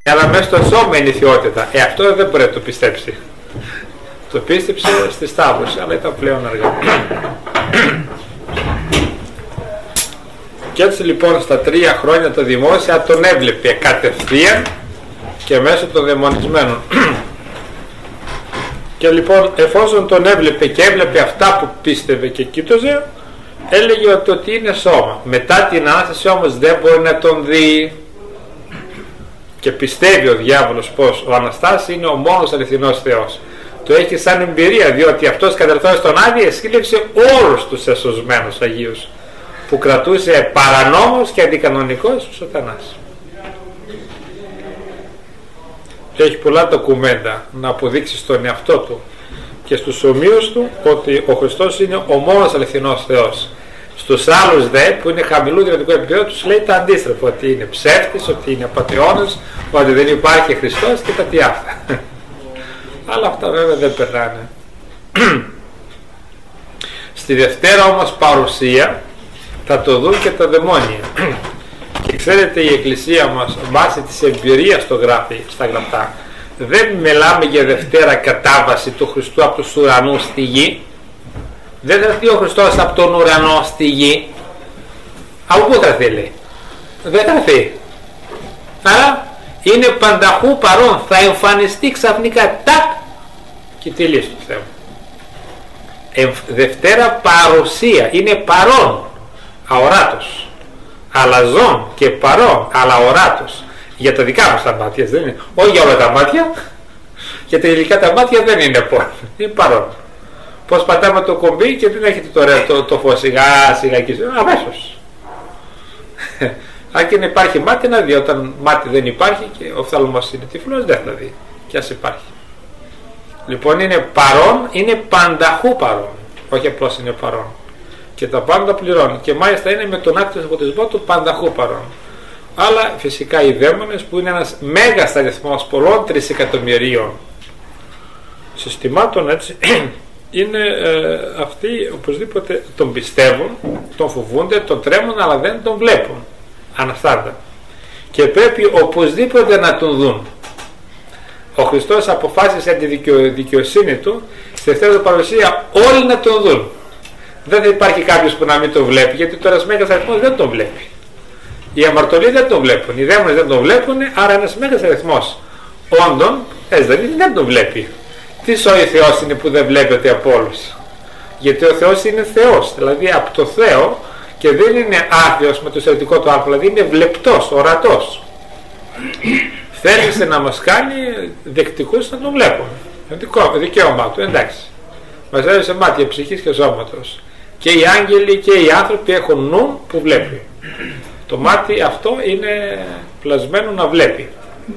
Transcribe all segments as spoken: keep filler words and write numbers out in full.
αλλά μέσα στο σώμα είναι η θεότητα. Ε, αυτό δεν μπορεί να το πιστέψει. Το πίστεψε στη Σταύρωση, αλλά ήταν πλέον αργά. Και έτσι λοιπόν στα τρία χρόνια τα δημόσια τον έβλεπε κατευθείαν και μέσω των δαιμονισμένων. Και λοιπόν εφόσον τον έβλεπε και έβλεπε αυτά που πίστευε και κοίταζε, έλεγε ότι είναι σώμα. Μετά την Ανάσταση όμως δεν μπορεί να τον δει. Και πιστεύει ο διάβολος πως ο Αναστάσης είναι ο μόνος αληθινός Θεός. Το έχει σαν εμπειρία, διότι αυτός κατερθώντας τον Άδη εσκύλεψε όλους τους εσωσμένους Αγίους που κρατούσε παρανόμος και αντικανονικός ο Σατανάς. Και έχει πολλά ντοκουμέντα να αποδείξει στον εαυτό του και στους ομοίους του ότι ο Χριστός είναι ο μόνος αληθινός Θεός. Στους άλλους δε που είναι χαμηλού δυνατικού επίπεδου τους λέει τα αντίστροφα, ότι είναι ψεύτης, ότι είναι απατεώνας, ότι δεν υπάρχει Χριστός και τα τι αυτά. Αλλά αυτά βέβαια δεν περνάνε. Στη Δευτέρα όμως παρουσία θα το δουν και τα δαιμόνια. Και ξέρετε, η Εκκλησία μας βάσει της εμπειρίας το γράφει στα γραπτά. Δεν μιλάμε για Δευτέρα κατάβαση του Χριστού από τους ουρανούς στη γη. Δεν θα έρθει ο Χριστός από τον ουρανό στη γη. Από πού θα έρθει, λέει? Δεν θα έρθει. Άρα είναι πανταχού παρόν. Θα εμφανιστεί ξαφνικά, τάκ, και τελείωσε το θέμα. Δευτέρα παρουσία, είναι παρόν, αοράτος, αλλά ζών και παρόν, αλλά οράτος. Για τα δικά μας τα μάτια δεν είναι, όχι για όλα τα μάτια. Για τα υλικά τα μάτια δεν είναι πόνο, είναι παρόν. Πως πατάμε το κομπί και δεν έχετε το, το, το φως σιγά σιγά και αμέσως. Αν και να υπάρχει μάτι να δει, όταν μάτι δεν υπάρχει και ο οφθαλμός είναι τυφλός δεν θα δει, και ας υπάρχει. Λοιπόν είναι παρόν, είναι πανταχού παρόν, όχι απλώς είναι παρόν. Και τα πάντα πληρώνει, και μάλιστα είναι με τον άκτη του φωτισμό του πανταχού παρόν. Αλλά φυσικά οι δαίμονες που είναι ένας μέγας αριθμός πολλών τρισεκατομμυρίων συστημάτων, έτσι, είναι ε, αυτοί οπωσδήποτε τον πιστεύουν, τον φοβούνται, τον τρέμουν, αλλά δεν τον βλέπουν αναστάντα. Και πρέπει οπωσδήποτε να τον δουν. Ο Χριστός αποφάσισε τη δικαιο, δικαιοσύνη του στη δεύτερη παρουσία όλοι να τον δουν. Δεν θα υπάρχει κάποιος που να μην τον βλέπει, γιατί τώρα ένας μέγας αριθμός δεν τον βλέπει. Οι αμαρτωλοί δεν τον βλέπουν, οι δαίμονες δεν τον βλέπουν, άρα ένας μέγας αριθμός όντων, έτσι δεν είναι, δεν τον βλέπει. Τι σώη Θεός είναι που δεν βλέπετε από όλους? Γιατί ο Θεός είναι Θεός, δηλαδή από το Θεό, και δεν είναι άθεος με το σερτικό του άνθρωπο, δηλαδή είναι βλεπτός, ορατός. Θέλησε να μας κάνει δεκτικούς να τον βλέπουν. Δικαίωμά του, εντάξει. Μας έδωσε μάτια ψυχής και σώματος. Και οι άγγελοι και οι άνθρωποι έχουν νου που βλέπει. Το μάτι αυτό είναι πλασμένο να βλέπει.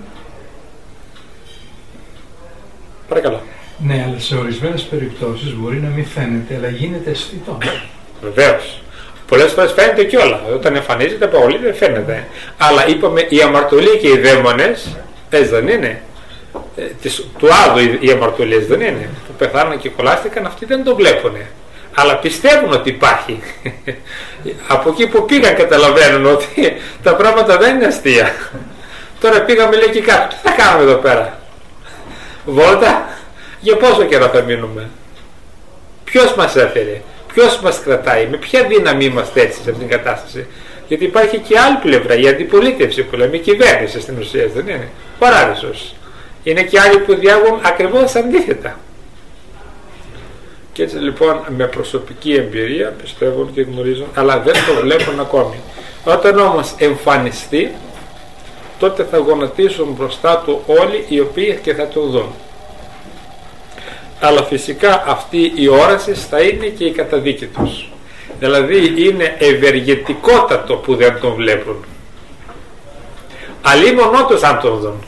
Παρακαλώ. Ναι, αλλά σε ορισμένες περιπτώσεις μπορεί να μην φαίνεται, αλλά γίνεται αισθητό. Βεβαίως. Πολλές φορές φαίνεται κιόλα. Όταν εμφανίζεται από όλοι δεν φαίνεται. Αλλά είπαμε, οι αμαρτωλοί και οι δαίμονες, έτσι δεν είναι? Ε, της, του Άδου οι, οι αμαρτωλίες δεν είναι? Που πεθάνουν και κολλάστηκαν, αυτοί δεν το βλέπουν. Αλλά πιστεύουν ότι υπάρχει. Από εκεί που πήγαν καταλαβαίνουν ότι τα πράγματα δεν είναι αστεία. Τώρα πήγαμε, λέει, και κάτω. Τι θα κάνουμε εδώ πέρα? Βόλτα? Για πόσο καιρό θα μείνουμε? Ποιος μας έφερε? Ποιος μας κρατάει? Με ποια δύναμη είμαστε έτσι σε αυτήν την κατάσταση? Γιατί υπάρχει και άλλη πλευρά, η αντιπολίτευση που λέμε, η κυβέρνηση στην ουσία, δεν είναι? Παράδεισος. Είναι και άλλοι που διάγουν ακριβώς αντίθετα. Και έτσι λοιπόν με προσωπική εμπειρία πιστεύουν και γνωρίζουν, αλλά δεν το βλέπουν ακόμη. Όταν όμως εμφανιστεί, τότε θα γονατίσουν μπροστά του όλοι οι οποίοι και θα τον δουν. Αλλά φυσικά αυτή η όραση θα είναι και η καταδίκη τους. Δηλαδή είναι ευεργετικότατο που δεν τον βλέπουν. Αλλήμον όντως αν τον δουν.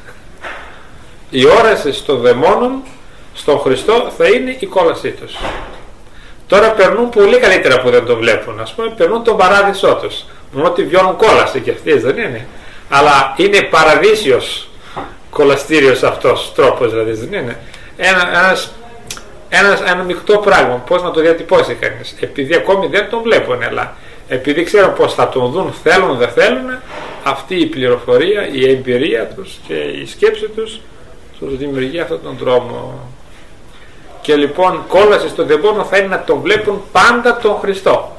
Η όραση των δαιμόνων στον Χριστό θα είναι η κόλασή τους. Τώρα περνούν πολύ καλύτερα που δεν τον βλέπουν. Ας πούμε, περνούν τον παράδεισό τους. Μόνο ότι βιώνουν κόλαση και αυτοί, δεν είναι? Αλλά είναι παραδείσιος κολαστήριος αυτός τρόπος, δηλαδή, δεν είναι? Ένα, ένας, ένας, ένα μεικτό πράγμα. Πώς να το διατυπώσει κανείς? Επειδή ακόμη δεν τον βλέπουν, αλλά επειδή ξέρουν πως θα τον δουν, θέλουν δεν θέλουν, αυτή η πληροφορία, η εμπειρία τους και η σκέψη τους τους δημιουργεί αυτόν τον δρόμο. Και λοιπόν κόλαση στον δαιμόνο θα είναι να τον βλέπουν πάντα τον Χριστό.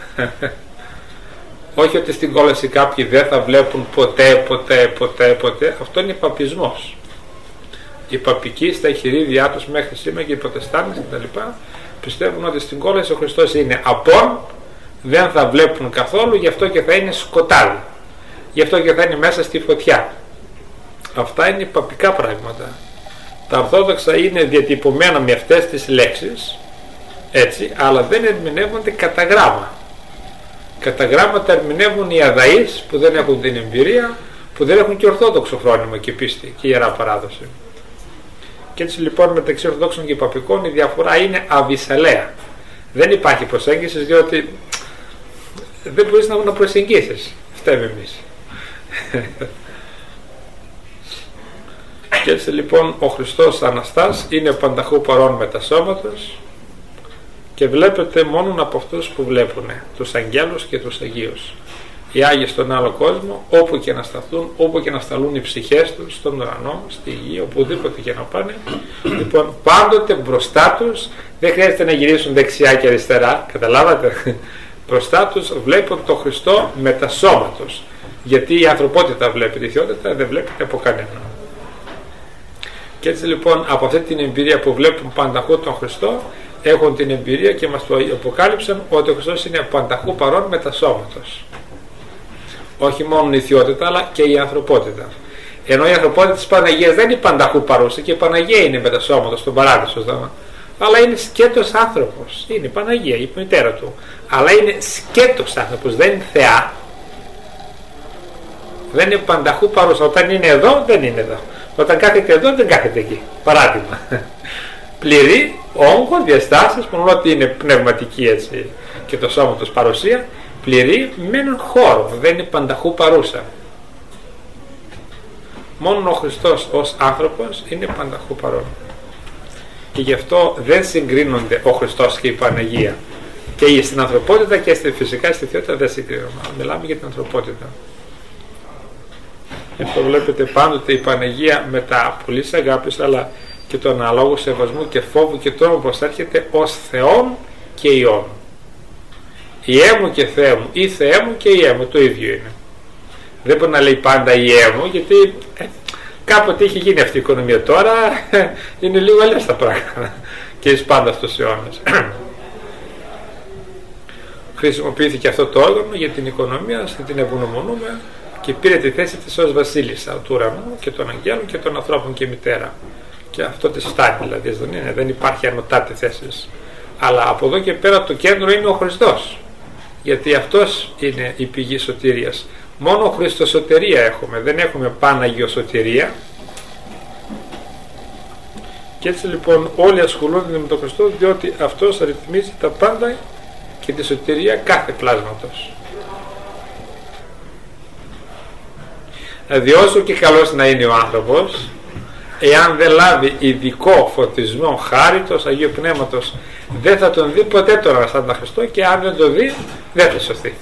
Όχι ότι στην κόλαση κάποιοι δεν θα βλέπουν ποτέ, ποτέ, ποτέ, ποτέ. Αυτό είναι παπισμός. Οι παπικοί στα εγχειρίδια τους μέχρι σήμερα και οι προτεστάντες και τα λοιπά πιστεύουν ότι στην κόλαση ο Χριστός είναι απόν, δεν θα βλέπουν καθόλου, γι' αυτό και θα είναι σκοτάδι, γι' αυτό και θα είναι μέσα στη φωτιά. Αυτά είναι παπικά πράγματα. Τα Ορθόδοξα είναι διατυπωμένα με αυτές τις λέξεις, έτσι, αλλά δεν ερμηνεύονται κατά γράμμα. Κατά γράμμα τα ερμηνεύουν οι αδαείς που δεν έχουν την εμπειρία, που δεν έχουν και ορθόδοξο φρόνημα και πίστη και ιερά παράδοση. Και έτσι λοιπόν μεταξύ Ορθοδόξων και Παπικών η διαφορά είναι αβυσσαλαία. Δεν υπάρχει προσέγγιση, διότι δεν μπορείς να προσεγγίσεις. Φταίμε εμείς. Και έτσι λοιπόν ο Χριστός Αναστάς είναι πανταχού παρών με τα σώματος και βλέπετε μόνο από αυτούς που βλέπουν, τους αγγέλους και τους Αγίους. Οι Άγιοι στον άλλο κόσμο, όπου και να σταθούν, όπου και να σταλούν οι ψυχές τους, στον ουρανό, στη γη, οπουδήποτε και να πάνε, λοιπόν πάντοτε μπροστά τους, δεν χρειάζεται να γυρίσουν δεξιά και αριστερά, καταλάβατε, μπροστά τους βλέπουν τον Χριστό με τα σώματος, γιατί η ανθρωπότητα βλέπει, τη θεότητα δεν βλέπετε από κανένα. Και έτσι λοιπόν από αυτή την εμπειρία που βλέπουν πανταχού τον Χριστό, έχουν την εμπειρία και μας το αποκάλυψαν ότι ο Χριστός είναι πανταχού παρόν με τα σώματος. Όχι μόνο η θεότητα αλλά και η ανθρωπότητα. Ενώ η ανθρωπότητα της Παναγίας δεν είναι πανταχού παρούσα, και η Παναγία είναι με τα σώματα στον παράδεισο, δώμα. Αλλά είναι σκέτος άνθρωπος. Είναι η Παναγία, η μητέρα του. Αλλά είναι σκέτος άνθρωπος, δεν είναι θεά. Δεν είναι πανταχού παρούσα. Όταν είναι εδώ, δεν είναι εδώ. Όταν κάθεται εδώ, δεν κάθεται εκεί. Παράδειγμα. Πληρή, όγκο, διαστάσεις, μόνο ότι είναι πνευματική έτσι και το σώματος παρουσία, πληρή με έναν χώρο, δεν είναι πανταχού παρούσα. Μόνο ο Χριστός ως άνθρωπος είναι πανταχού παρόν. Και γι' αυτό δεν συγκρίνονται ο Χριστός και η Παναγία. Και στην ανθρωπότητα και στη, φυσικά στη θεότητα δεν συγκρίνουμε. Μιλάμε για την ανθρωπότητα. Γι' αυτό βλέπετε πάντοτε η Παναγία με τα πολλής αγάπης αλλά και τον αναλόγου σεβασμού και φόβου και τρόμου προσέρχεται ως Θεόν και Υιόν. Ιέ μου και Θεέ μου, ή Θεέ μου και Ιέ μου, το ίδιο είναι. Δεν μπορεί να λέει πάντα Ιέ μου, γιατί ε, κάποτε είχε γίνει αυτή η οικονομία, τώρα ε, είναι λίγο αλλιώς τα πράγματα και εις πάντα στους αιώνες. Χρησιμοποιήθηκε αυτό το όργανο για την οικονομία, την ευγνωμονούμε και πήρε τη θέση της ως βασίλισσα του ουρανού και των αγγέλων και των ανθρώπων και μητέρα. Και αυτό της φτάνει, δηλαδή δεν, είναι, δεν υπάρχει ανωτάτη θέση. Αλλά από εδώ και πέρα το κέντρο είναι ο Χριστός, γιατί αυτός είναι η πηγή σωτηρίας. Μόνο Χριστοσωτηρία έχουμε, δεν έχουμε Παναγιο σωτηρία. Και έτσι λοιπόν όλοι ασχολούνται με τον Χριστό, διότι αυτός ρυθμίζει τα πάντα και τη σωτηρία κάθε πλάσματος. Δηλαδή όσο και καλός να είναι ο άνθρωπος, εάν δεν λάβει ειδικό φωτισμό χάριτος Αγίου Πνεύματος, δεν θα τον δει ποτέ τον Αναστάντα Χριστό, και αν δεν το δει δεν θα σωθεί.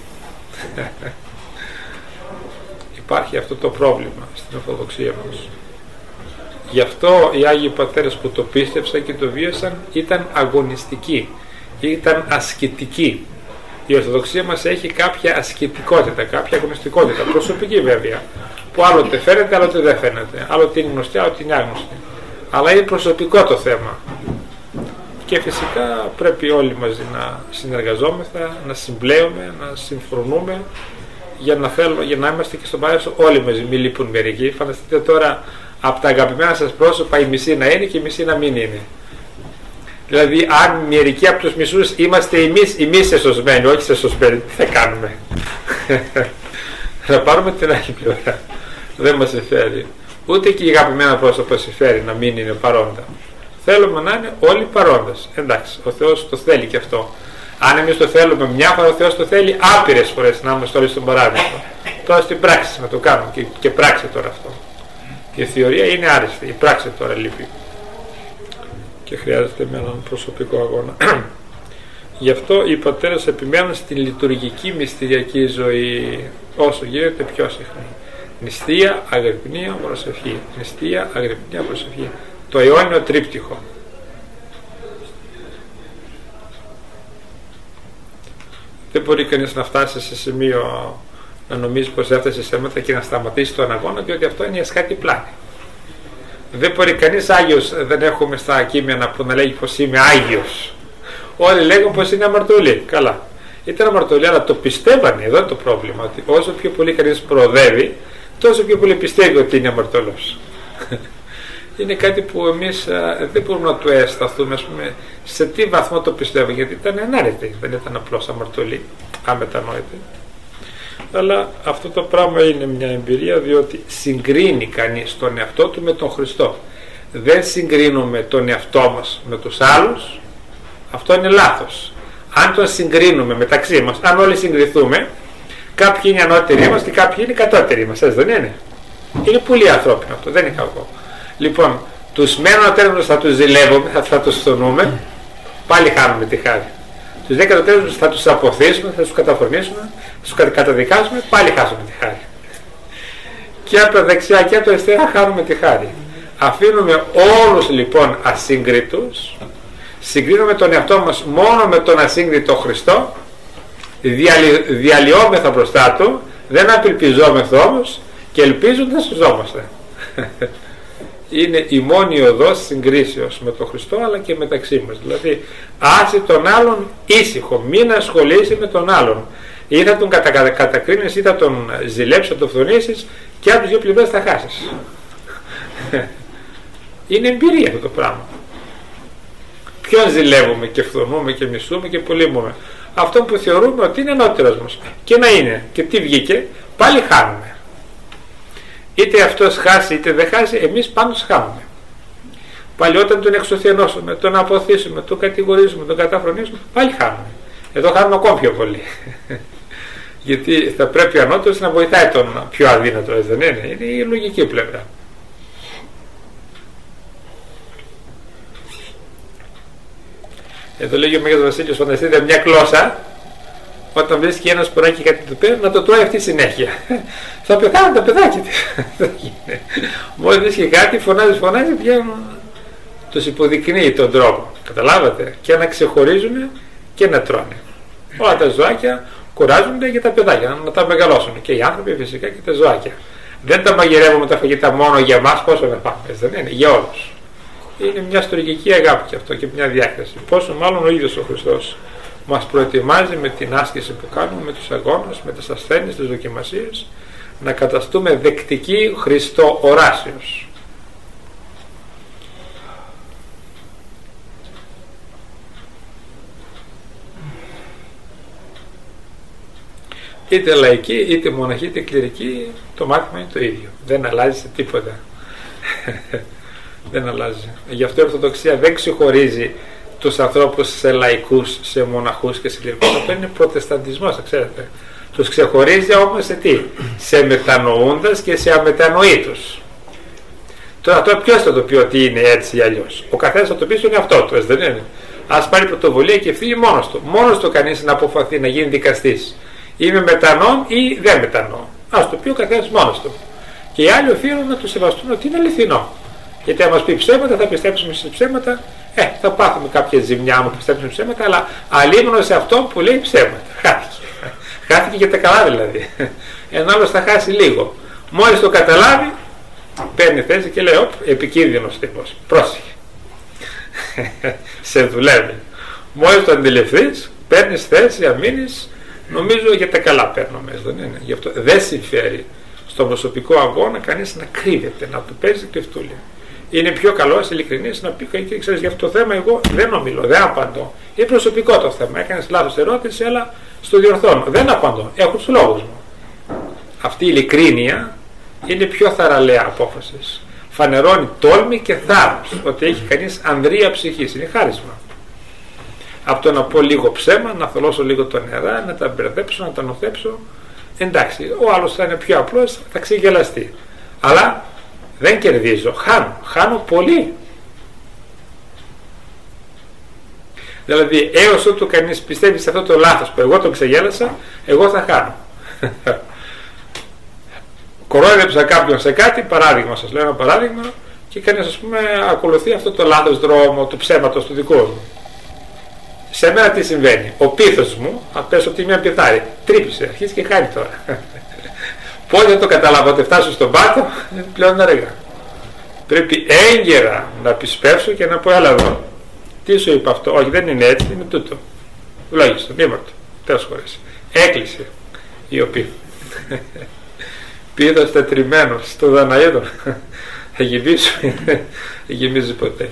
Υπάρχει αυτό το πρόβλημα στην Ορθοδοξία μας. Γι' αυτό οι Άγιοι Πατέρες που το πίστεψαν και το βίωσαν ήταν αγωνιστικοί, ήταν ασκητικοί. Η Ορθοδοξία μας έχει κάποια ασκητικότητα, κάποια αγωνιστικότητα, προσωπική βέβαια, που άλλοτε φαίνεται, άλλοτε δεν φαίνεται, άλλοτε είναι γνωστή, άλλοτε είναι άγνωστη. Αλλά είναι προσωπικό το θέμα. Και φυσικά πρέπει όλοι μαζί να συνεργαζόμεθα, να συμπλέουμε, να συμφρονούμε, για να, θέλω, για να είμαστε και στον παράδεισο όλοι μαζί, μη λείπουν μερικοί. Φανταστείτε τώρα από τα αγαπημένα σας πρόσωπα η μισή να είναι και η μισή να μην είναι. Δηλαδή αν μερικοί από τους μισούς είμαστε εμείς, εμείς εσωσμένοι, όχι σεσωσμένοι, τι θα κάνουμε? Θα πάρουμε την άλλη πλευρά. Δεν μας συμφέρει. Ούτε και οι αγαπημένα πρόσωπα συμφέρει να μην είναι παρόντα. Θέλουμε να είναι όλοι παρόντες. Εντάξει, ο Θεός το θέλει και αυτό. Αν εμείς το θέλουμε μια φορά, ο Θεός το θέλει άπειρες φορές να είμαστε όλοι στον παράδεισο. Τώρα στην πράξη να το κάνουμε, και, και πράξη τώρα αυτό. Η θεωρία είναι άριστη, η πράξη τώρα λείπει. Και χρειάζεται με έναν προσωπικό αγώνα. Γι' αυτό οι πατέρες επιμένουν στην λειτουργική μυστηριακή ζωή όσο γίνεται πιο συχνή. Νηστεία, αγρυπνία, προσευχή. Νηστεία, αγρυπνία, προσευχή. Το αιώνιο τρίπτυχο. Δεν μπορεί κανείς να φτάσει σε σημείο να νομίζει πως έφτασε σε θέματα και να σταματήσει τον αγώνα, διότι αυτό είναι εσχάτη πλάνη. Δεν μπορεί κανείς Άγιος, δεν έχουμε στα κείμενα που να λέγει πως είμαι Άγιος. Όλοι λέγουν πως είναι αμαρτωλοί. Καλά. Ήταν αμαρτωλοί, αλλά το πιστεύανε. Εδώ είναι το πρόβλημα. Ότι όσο πιο πολύ κανείς προοδεύει, τόσο πιο πολύ πιστεύει ότι είναι αμαρτωλός. Είναι κάτι που εμείς α, δεν μπορούμε να του αισθανθούμε, ας πούμε, σε τι βαθμό το πιστεύω, γιατί ήταν ενάρετοι. Δεν ήταν απλώς αμαρτωλοί, αμετανόητοι. Αλλά αυτό το πράγμα είναι μια εμπειρία, διότι συγκρίνει κανείς τον εαυτό του με τον Χριστό. Δεν συγκρίνουμε τον εαυτό μας με τους άλλους. Αυτό είναι λάθος. Αν τον συγκρίνουμε μεταξύ μας, αν όλοι συγκριθούμε, κάποιοι είναι ανώτεροι μας και κάποιοι είναι κατώτεροι μας, έτσι δεν είναι? Είναι πολύ ανθρώπινο αυτό, δεν είναι κακό. Λοιπόν, τους μένουν ανώτερους θα τους ζηλεύουμε, θα, θα τους φθονούμε, πάλι χάνουμε τη χάρη. Τους δε κατωτέρους θα τους αποθήσουμε, θα τους καταφορμήσουμε, θα τους καταδικάσουμε, πάλι χάσουμε τη χάρη. Και από τα δεξιά και από τα αριστερά χάνουμε τη χάρη. Αφήνουμε όλους λοιπόν ασύγκριτους, συγκρίνουμε τον εαυτό μας μόνο με τον ασύγκριτο Χριστό, διαλυ, διαλυόμεθα μπροστά του, δεν απελπιζόμεθα όμως και ελπίζοντας σωζόμαστε. Είναι η μόνη οδός συγκρίσεως με τον Χριστό, αλλά και μεταξύ μας. Δηλαδή άσε τον άλλον ήσυχο, μην ασχολείσαι με τον άλλον. Ή θα τον κατα, κατακρίνεις ή θα τον ζηλέψεις, θα τον φθονήσεις, και από τις δύο πλευρές θα χάσεις. Είναι εμπειρία αυτό το πράγμα. Ποιον ζηλεύουμε και φθονούμε και μισούμε και πολύμουμε? Αυτό που θεωρούμε ότι είναι ανώτερος μας. Και να είναι. Και τι βγήκε? Πάλι χάνουμε. Είτε αυτός χάσει είτε δεν χάσει, εμείς πάντως χάνουμε. Πάλι όταν τον εξουθενώσουμε, τον αποθήσουμε, τον κατηγορήσουμε, τον καταφρονήσουμε, πάλι χάνουμε. Εδώ χάνουμε ακόμη πιο πολύ. Γιατί θα πρέπει ο ανώτερος να βοηθάει τον πιο αδύνατο, δεν είναι? Είναι η λογική πλευρά. Εδώ λέγει ο Μέγας Βασίλειος, φανταστείτε μια γλώσσα, όταν βρίσκει ένας που έχει κάτι του πέρα, να το τρώει αυτή συνέχεια. Θα πεθάνουν τα παιδάκια της. Μόλις βρίσκει κάτι, φωνάζει, φωνάζει, πια τους υποδεικνύει τον τρόπο. Καταλάβατε? Και να ξεχωρίζουν και να τρώνε. Όλα τα ζωάκια κουράζονται για τα παιδάκια, να τα μεγαλώσουν. Και οι άνθρωποι φυσικά και τα ζωάκια. Δεν τα μαγειρεύουμε τα φαγητά μόνο για μας, πόσο να πάμε, δεν είναι? Για όλους. Είναι μια στοργική αγάπη και αυτό και μια διάκριση. Πόσο μάλλον ο ίδιος ο Χριστός μας προετοιμάζει με την άσκηση που κάνουμε, με τους αγώνες, με τις ασθένειες, τις δοκιμασίες, να καταστούμε δεκτικοί Χριστό οράσιος. Είτε λαϊκή, είτε μοναχή, είτε κληρική, το μάθημα είναι το ίδιο. Δεν αλλάζει σε τίποτα. Δεν αλλάζει. Γι' αυτό η Ορθοδοξία δεν ξεχωρίζει τους ανθρώπους σε λαϊκούς, σε μοναχούς και σε κληρικούς. Αυτό είναι προτεσταντισμός, ξέρετε. Τους ξεχωρίζει όμως σε τι? Σε μετανοούντας και σε αμετανοήτους. Τώρα, τώρα ποιος θα το πει ότι είναι έτσι ή αλλιώς? Ο καθένας θα το πει στον εαυτό του, δεν είναι? Ας πάρει πρωτοβουλία και ευθύνη μόνος του. Μόνος του κανείς να αποφαθεί να γίνει δικαστής. Είμαι μετανοών ή δεν μετανοώ. Ας το πει ο καθένας μόνος του. Και οι άλλοι οφείλουν να του σεβαστούν ότι είναι αληθινό. Γιατί αν μας πει ψέματα, θα πιστέψουμε σε ψέματα. Ε, θα πάθουμε κάποια ζημιά αν πιστέψουμε ψέματα, αλλά αλίμονο σε αυτό που λέει ψέματα. Χάθηκε. Χάθηκε και τα καλά δηλαδή. Ενώ άλλος θα χάσει λίγο. Μόλις το καταλάβει, παίρνει θέση και λέει: Οπ, επικίνδυνος τύπος. Πρόσεχε. Σε δουλεύει. Μόλις το αντιληφθείς, παίρνεις θέση, αμήνεις. Νομίζω για τα καλά παίρνουμε, δεν είναι? Γι' αυτό δεν συμφέρει στον προσωπικό αγώνα κανείς να κρύβεται, να του παίζει κρυφτούλια. Είναι πιο καλός, ειλικρινής, να πει: και ξέρεις, για αυτό το θέμα εγώ δεν ομιλώ, δεν απαντώ. Είναι προσωπικό το θέμα. Έκανες λάθος ερώτηση, αλλά στο διορθώνω. Δεν απαντώ. Έχω τους λόγους μου. Αυτή η ειλικρίνεια είναι πιο θαραλέα απόφαση. Φανερώνει τόλμη και θάρρος ότι έχει κανείς ανδρεία ψυχής. Είναι χάρισμα. Από το να πω λίγο ψέμα, να θολώσω λίγο το νερά, να τα μπερδέψω, να τα νοθέψω. Εντάξει, ο άλλος θα είναι πιο απλός, θα ξεγελαστεί. Αλλά δεν κερδίζω, χάνω, χάνω πολύ. Δηλαδή έως ότου κανείς πιστεύει σε αυτό το λάθος που εγώ τον ξεγέλασα, εγώ θα χάνω. Κορόιδεψα κάποιον σε κάτι, παράδειγμα σας λέω ένα παράδειγμα, και κανείς ας πούμε ακολουθεί αυτό το λάθος δρόμο του ψέματος του δικού μου. Σε μένα τι συμβαίνει? Ο πίθος μου, αν πέσω από τη μια πιθάρη, τρύπησε, αρχίζει και χάνει τώρα. Πότε το καταλάβω ότι φτάσω στον πάτο, είναι πλέον αργά. Πρέπει έγκαιρα να επισπεύσω και να πω, έλα εδώ. Τι σου είπα αυτό? Όχι, δεν είναι έτσι, είναι τούτο. Λόγιστο, μήματο. Τέλος χωρίς. Έκλεισε η οποία. Πίθος τετριμένος στο Δαναίδο. Θα γεμίσω, δεν γεμίζει ποτέ.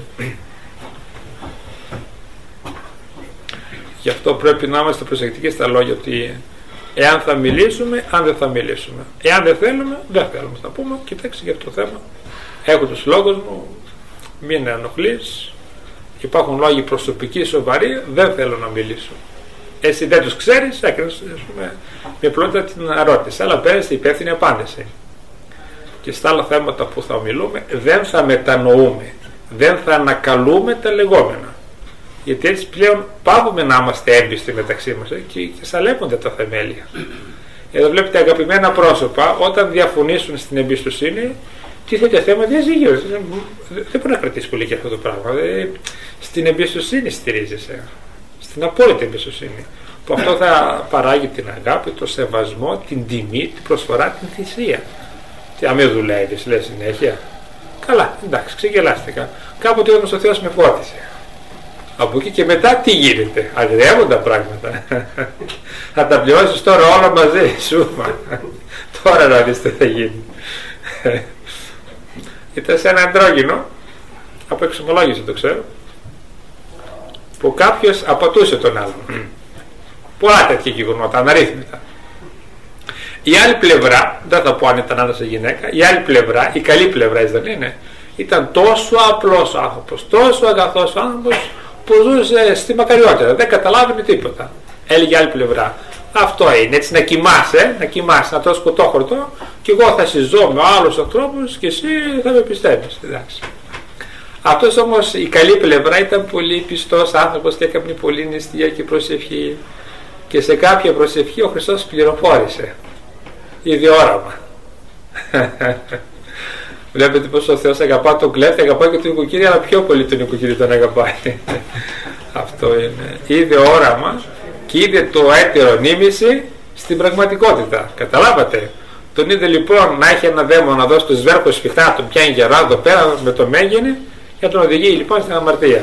Γι' αυτό πρέπει να είμαστε προσεκτικοί στα λόγια, ότι εάν θα μιλήσουμε, αν δεν θα μιλήσουμε. Εάν δεν θέλουμε, δεν θέλουμε. Θα πούμε, κοιτάξτε για αυτό το θέμα. Έχω τους λόγους μου, μην ενοχλείς. Υπάρχουν λόγοι προσωπικοί, σοβαροί, δεν θέλω να μιλήσω. Εσύ δεν τους ξέρεις, έκανες με πλότητα την ερώτηση, αλλά παίρνεις την υπεύθυνη απάντηση. Και στα άλλα θέματα που θα μιλούμε, δεν θα μετανοούμε, δεν θα ανακαλούμε τα λεγόμενα. Γιατί έτσι πλέον πάβουμε να είμαστε έμπιστοι μεταξύ μας, ε, και, και σαλέπονται τα θεμέλια. Εδώ βλέπετε αγαπημένα πρόσωπα, όταν διαφωνήσουν στην εμπιστοσύνη, τίθεται θέμα διαζύγιος. Δεν μπορεί να κρατήσει πολύ και αυτό το πράγμα. Ε, στην εμπιστοσύνη στηρίζεσαι. Στην απόλυτη εμπιστοσύνη. Που αυτό θα παράγει την αγάπη, το σεβασμό, την τιμή, την προσφορά, την θυσία. Τι, αν με δουλεύεις, λες συνέχεια. Καλά, εντάξει, ξεγελάστηκα. Κάποτε όμως ο Θεός με φώτισε. Από εκεί και μετά τι γίνεται? Αγριεύουν τα πράγματα. Θα τα πληρώσεις τώρα όλα μαζί σου. Τώρα να δεις τι θα γίνει. Ήταν σε ένα αντρόγυνο, από εξομολόγηση το ξέρω, που κάποιος απατούσε τον άλλον. Πολλά τέτοια γεγονότα, αναρρύθμιτα. Η άλλη πλευρά, δεν θα πω αν ήταν άντρας ή γυναίκα, η άλλη πλευρά, η καλή πλευρά δεν είναι, ήταν τόσο απλός άνθρωπος, τόσο αγαθός άνθρωπος, που ζούσε στη μακαριότητα, δεν καταλάβαινε τίποτα. Έλεγε άλλη πλευρά, αυτό είναι, έτσι να κοιμάσαι, να κοιμάσαι, να τρως κοτόχορτο, και εγώ θα συζώ με άλλους ανθρώπους και εσύ θα με πιστεύεις. Εντάξει. Αυτός όμως, η καλή πλευρά, ήταν πολύ πιστός άνθρωπος και έκανε πολύ νηστεία και προσευχή, και σε κάποια προσευχή ο Χριστός πληροφόρησε. Είδε όραμα. Βλέπετε πως ο Θεός αγαπά τον κλέφτη, αγαπά και τον οικοκύρη, αλλά πιο πολύ τον οικοκύρη τον αγαπάει. Αυτό είναι. Είδε όραμα και είδε το έτερο νήμιση στην πραγματικότητα. Καταλάβατε? Τον είδε λοιπόν να έχει ένα δαίμονα να δώσει το σβέρκο σφιχτά, τον πιάνει γερά εδώ πέρα με το μέγενε, και τον οδηγεί λοιπόν στην αμαρτία.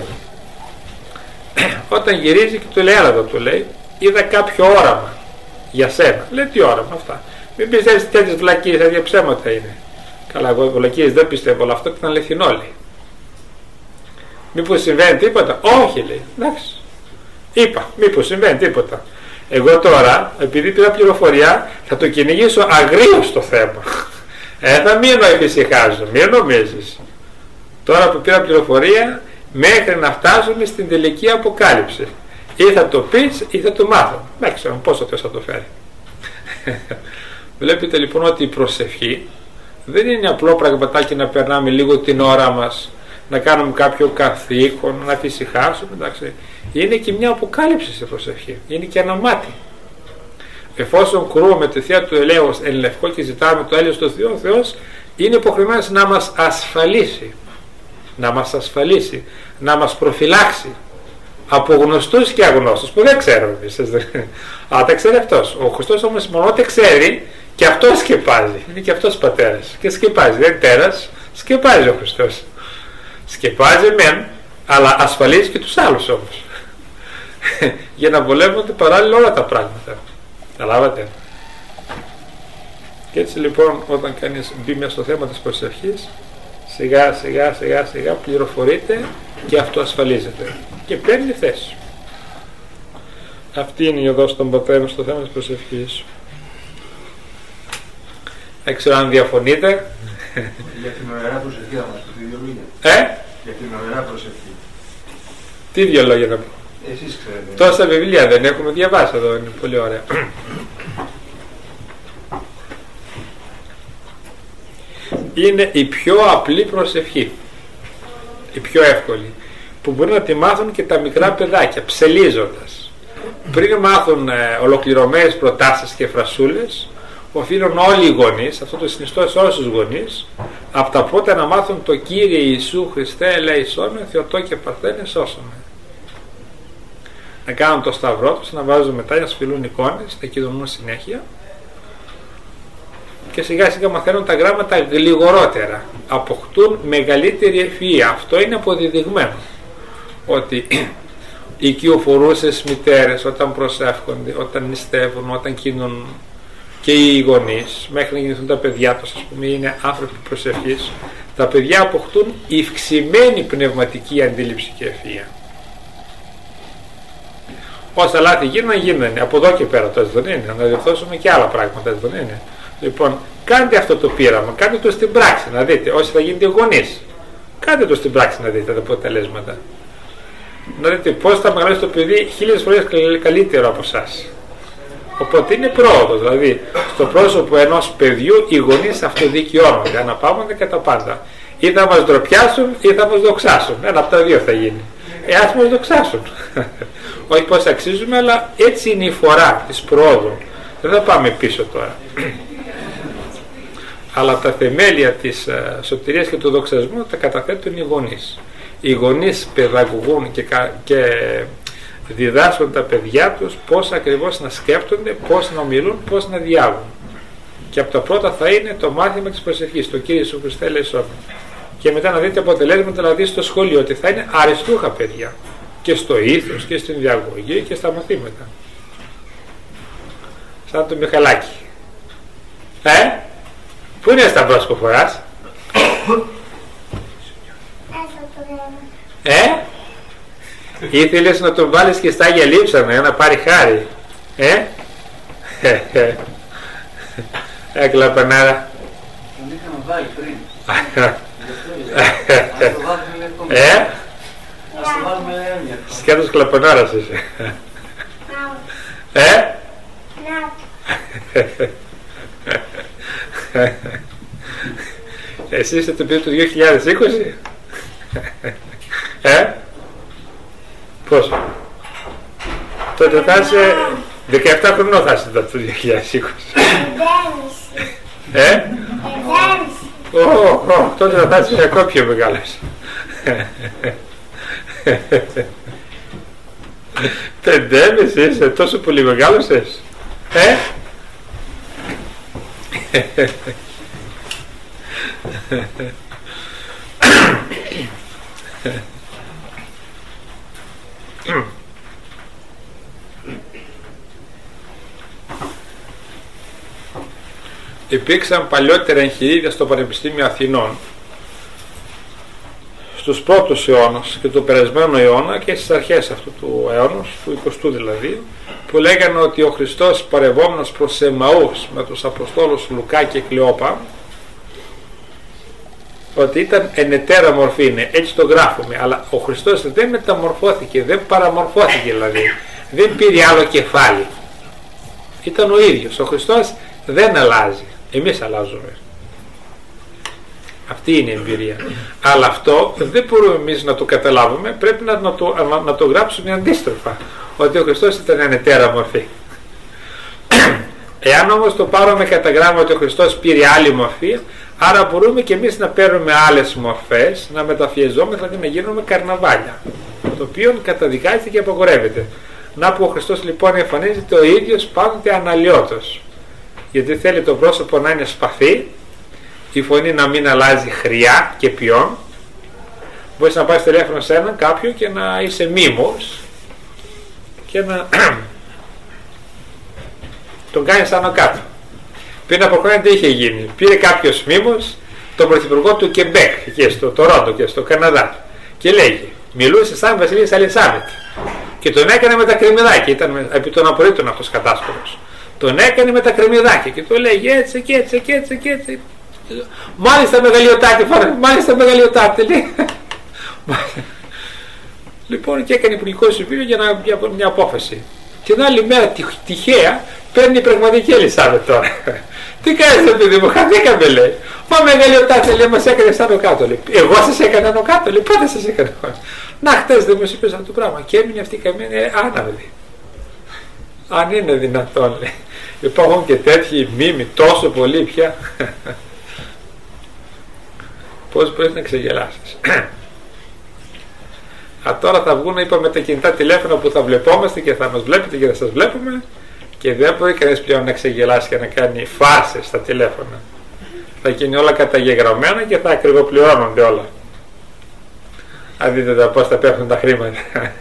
Όταν γυρίζει και του λέει, έλα εδώ, του λέει, είδα κάποιο όραμα για σένα. Λέει, τι όραμα αυτά? Μην πιστεύεις τέτοιες βλακίες, τέτοια ψέματα είναι. Καλά, εγώ βλακίες δεν πιστεύω, αλλά αυτό ήταν αληθινό, λέει. Μήπως συμβαίνει τίποτα? Όχι, λέει. Εντάξει. Είπα, μήπως συμβαίνει τίποτα. Εγώ τώρα, επειδή πήρα πληροφορία, θα το κυνηγήσω αγρίως το θέμα. Ε, θα μείνω εφησυχάζω, μην νομίζεις. Τώρα που πήρα πληροφορία, μέχρι να φτάσουμε στην τελική αποκάλυψη. Ή θα το πεις ή θα το μάθω. Δεν ξέρω πόσο Θεός θα το φέρει. Βλέπετε λοιπόν ότι η προσευχή δεν είναι απλό πραγματάκι να περνάμε λίγο την ώρα μας, να κάνουμε κάποιο καθήκον, να φυσικάσουμε, εντάξει. Είναι και μια αποκάλυψη σε προσευχή, είναι και ένα μάτι. Εφόσον κρούμε τη θεία του ελέους εν λευκό και ζητάμε το έλεος του Θεού, ο Θεός είναι υποχρεωμένος να μας ασφαλίσει, να μας ασφαλίσει, να μας προφυλάξει από γνωστούς και αγνώστους που δεν ξέρουμε εμείς. Αλλά τα ξέρει αυτός. Ο Χριστός όμως μόνο ό,τι ξέρει, και αυτός σκεπάζει. Είναι και αυτός πατέρας και σκεπάζει. Δεν είναι τέρας, σκεπάζει ο Χριστός. Σκεπάζει μεν, αλλά ασφαλίζει και τους άλλους όμως. Για να βολεύονται παράλληλα όλα τα πράγματα. Καταλάβατε? Και έτσι λοιπόν, όταν κανείς μπει μέσα στο θέμα της προσευχής, σιγά σιγά σιγά σιγά πληροφορείται και αυτοασφαλίζεται και παίρνει θέση. Αυτή είναι η οδός των πατέρων στο θέμα της προσευχής. Δεν ξέρω αν διαφωνείτε. Για την ωραία προσευχή θα μας πείτε δύο λόγια? Ε? Για την ωραία προσευχή. Τι δύο λόγια να πω? Εσείς ξέρετε. Τόσα βιβλία δεν έχουμε διαβάσει εδώ, είναι πολύ ωραία. Είναι η πιο απλή προσευχή, η πιο εύκολη. που μπορεί να τη μάθουν και τα μικρά παιδάκια, ψελίζοντας. Πριν μάθουν ε, ολοκληρωμένες προτάσεις και φρασούλες, οφείλουν όλοι οι γονείς, αυτό το συνιστώ σε όλους τους γονείς, από τα πρώτα να μάθουν το Κύριε Ιησού Χριστέ ελέησόμε, Θεοτό και Παρθένε σώσομε. Να κάνουν το σταυρό τους, να βάζουν μετά, να σφυλούν εικόνες, να κοινωνούν συνέχεια και σιγά σιγά μαθαίνουν τα γράμματα γλυγορότερα, αποκτούν μεγαλύτερη ευφυΐα. Αυτό είναι αποδεδειγμένο, ότι οι οικειοφορούσες μητέρες όταν προσεύχονται, όταν νηστεύουν, όταν κοινωνούν, και οι γονείς μέχρι να γεννηθούν τα παιδιά τους, ας πούμε, είναι άνθρωποι προσευχής, τα παιδιά αποκτούν ευξημένη πνευματική αντίληψη και ευφυΐα. Όσα λάθη γίνανε, γίνανε. Από εδώ και πέρα, τόσο δεν είναι. Να διορθώσουμε και άλλα πράγματα, έτσι δεν είναι. Λοιπόν, κάντε αυτό το πείραμα, κάντε το στην πράξη να δείτε. Όσοι θα γίνετε γονείς, κάντε το στην πράξη να δείτε τα αποτελέσματα. Να δείτε πώς θα μεγαλώσει το παιδί χίλιες φορές καλύτερο από εσάς. Οπότε είναι πρόοδος. Δηλαδή, στο πρόσωπο ενός παιδιού οι γονείς αυτοδικαιώνονται, αναπαύονται κατά πάντα. Ή θα μας ντροπιάσουν ή θα μας δοξάσουν. Ένα από τα δύο θα γίνει. Ε, ας μας δοξάσουν. Όχι πως αξίζουμε, αλλά έτσι είναι η φορά της πρόοδου. Δεν θα πάμε πίσω τώρα. Αλλά τα θεμέλια της uh, σωτηρίας και του δοξασμού τα καταθέτουν οι γονείς. Οι γονείς παιδαγωγούν και, και διδάσκουν τα παιδιά τους πώς ακριβώς να σκέπτονται, πώς να ομιλούν, πώς να διάβουν. Και από τα πρώτα θα είναι το μάθημα της προσευχής, το Κύριε Ιησού Χριστέ ελέησόμε. Και μετά να δείτε αποτελέσματα, δηλαδή στο σχολείο, ότι θα είναι αριστούχα παιδιά. Και στο ήθος και στην διαγωγή και στα μαθήματα. Σαν το Μιχαλάκι. Ε, πού είναι στα μπρόσκο φοράς? Ε, ήθελες να τον βάλεις και στα Άγια Λείψανα, να πάρει χάρη. Ε, ε, κλαπανάρα. Τον είχαμε βάλει πριν. Ε, Ας το βάλουμε έμια. σκέτος κλαπανάρας είσαι. Ε, εσύ είστε το παιδί του δύο χιλιάδες είκοσι? Ε, πόσο? Τότε θα είσαι δεκαεπτά χρονών, θα είσαι το δύο χιλιάδες είκοσι. Ε, oh, oh, τότε θα είσαι ακόμα πιο μεγάλος. Πεντέμιση είσαι, τόσο πολύ μεγάλος είσαι. Ε, υπήρξαν παλιότερα εγχειρίδια στο Πανεπιστήμιο Αθηνών στους πρώτους αιώνας και του περασμένου αιώνα και στις αρχές αυτού του αιώνα, του εικοστού δηλαδή, που λέγανε ότι ο Χριστός παρευόμενος προς Εμαούς με τους Αποστόλους Λουκά και Κλεόπα, ότι ήταν ενετέρα μορφή, είναι, έτσι το γράφουμε, αλλά ο Χριστός δεν μεταμορφώθηκε, δεν παραμορφώθηκε δηλαδή, δεν πήρε άλλο κεφάλι, ήταν ο ίδιος. Ο Χριστός δεν αλλάζει, εμείς αλλάζουμε. Αυτή είναι η εμπειρία. Αλλά αυτό δεν μπορούμε εμείς να το καταλάβουμε, πρέπει να, να, το, να, να το γράψουμε αντίστροφα, ότι ο Χριστός ήταν ενετέρα μορφή. Εάν όμως το πάρουμε κατά γράμμα ότι ο Χριστός πήρε άλλη μορφή, άρα μπορούμε και εμείς να παίρνουμε άλλες μορφές, να μεταφιεζόμαστε, δηλαδή να γίνουμε καρναβάλια, το οποίο καταδικάζεται και απαγορεύεται. Να που ο Χριστός λοιπόν εμφανίζεται ο ίδιος πάντοτε αναλιώτος, γιατί θέλει το πρόσωπο να είναι σπαθί, η φωνή να μην αλλάζει χρειά και ποιόν. Μπορείς να πάρεις τηλέφωνο σε έναν κάποιον και να είσαι μήμος και να τον κάνεις άνω κάτω. Πριν από χρόνια τι είχε γίνει? Πήρε κάποιος μήμος τον πρωθυπουργό του Κεμπέκ και στο Τορόντο και στο Καναδά και λέγει, μιλούσε σαν βασιλής Ελισάβετ και τον έκανε με τα κρεμμυδάκια, ήταν επί των απορρίτων αυτός κατάσκοπος, τον έκανε με τα κρεμμυδάκια και του λέγει έτσι και έτσι και έτσι και έτσι. Μάλιστα μεγαλειοτάτη, μάλιστα μεγαλειοτάτη, λέει. Λοιπόν, και έκανε υπουργικό συμβούλιο για, να, για μια απόφαση. Την άλλη μέρα τυχαία παίρνει η πραγματική Ελισάβετ τώρα Τι κάνεις ρε παιδί μου, χαθήκαμε λέει. Μα μεγαλειοτάτε λέει, μας έκανες άνω κάτω λέει. Εγώ σας έκανα άνω κάτω λέει, πότε σας έκανα. Να χτες δεν μου είπες αυτό το πράγμα. Και έμεινε αυτή καμένη άναυδη. Αν είναι δυνατόν λέει. Υπάρχουν και τέτοιοι μίμοι τόσο πολύ πια. Πώς μπορείς να ξεγελάσεις. Α, τώρα θα βγουν, είπαμε, τα κινητά τηλέφωνα που θα βλεπόμαστε και θα μας βλέπετε και θα σας βλέπουμε και δεν μπορεί κανείς πλέον να ξεγελάσει και να κάνει φάρσες στα τηλέφωνα. Θα γίνει όλα καταγεγραμμένα και θα ακριβοπληρώνονται όλα. Αν δείτε τα πώς θα πέφτουν τα χρήματα.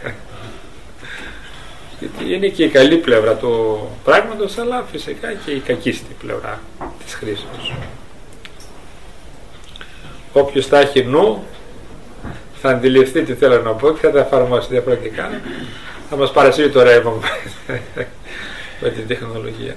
Γιατί είναι και η καλή πλευρά του πράγματος, αλλά φυσικά και η κακίστη πλευρά της χρήσης. Όποιος θα έχει νου θα αντιληφθεί τι θέλω να πω και θα τα εφαρμόσει διαφορετικά. Θα μας παρασύρει το ρεύμα με την τεχνολογία.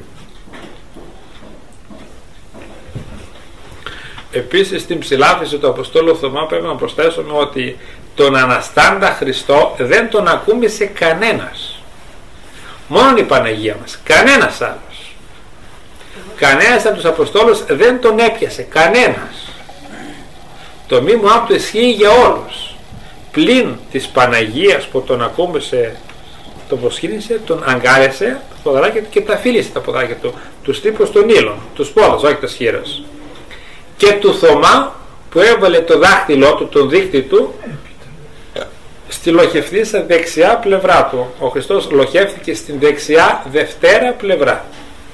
Επίσης στην ψηλάφιση του Αποστόλου Θωμά πρέπει να προσθέσουμε ότι τον Αναστάντα Χριστό δεν τον ακούμισε κανένας. Μόνο η Παναγία μας. Κανένας άλλος. Κανένας από τους Αποστόλους δεν τον έπιασε. Κανένας. Το μήμο αυτό ισχύει για όλους. Πλην της Παναγίας που τον ακούμισε, τον προσκύνησε, τον αγκάλεσε τα ποδαράκια του και τα φίλησε τα ποδαράκια του. Τους τύπους των ήλων, τους πόδους, όχι τα σχήρας. Και του Θωμά που έβαλε το δάχτυλό του, τον δείκτη του, στη λοχευτήσα δεξιά πλευρά του. Ο Χριστός λοχεύτηκε στην δεξιά δευτέρα πλευρά.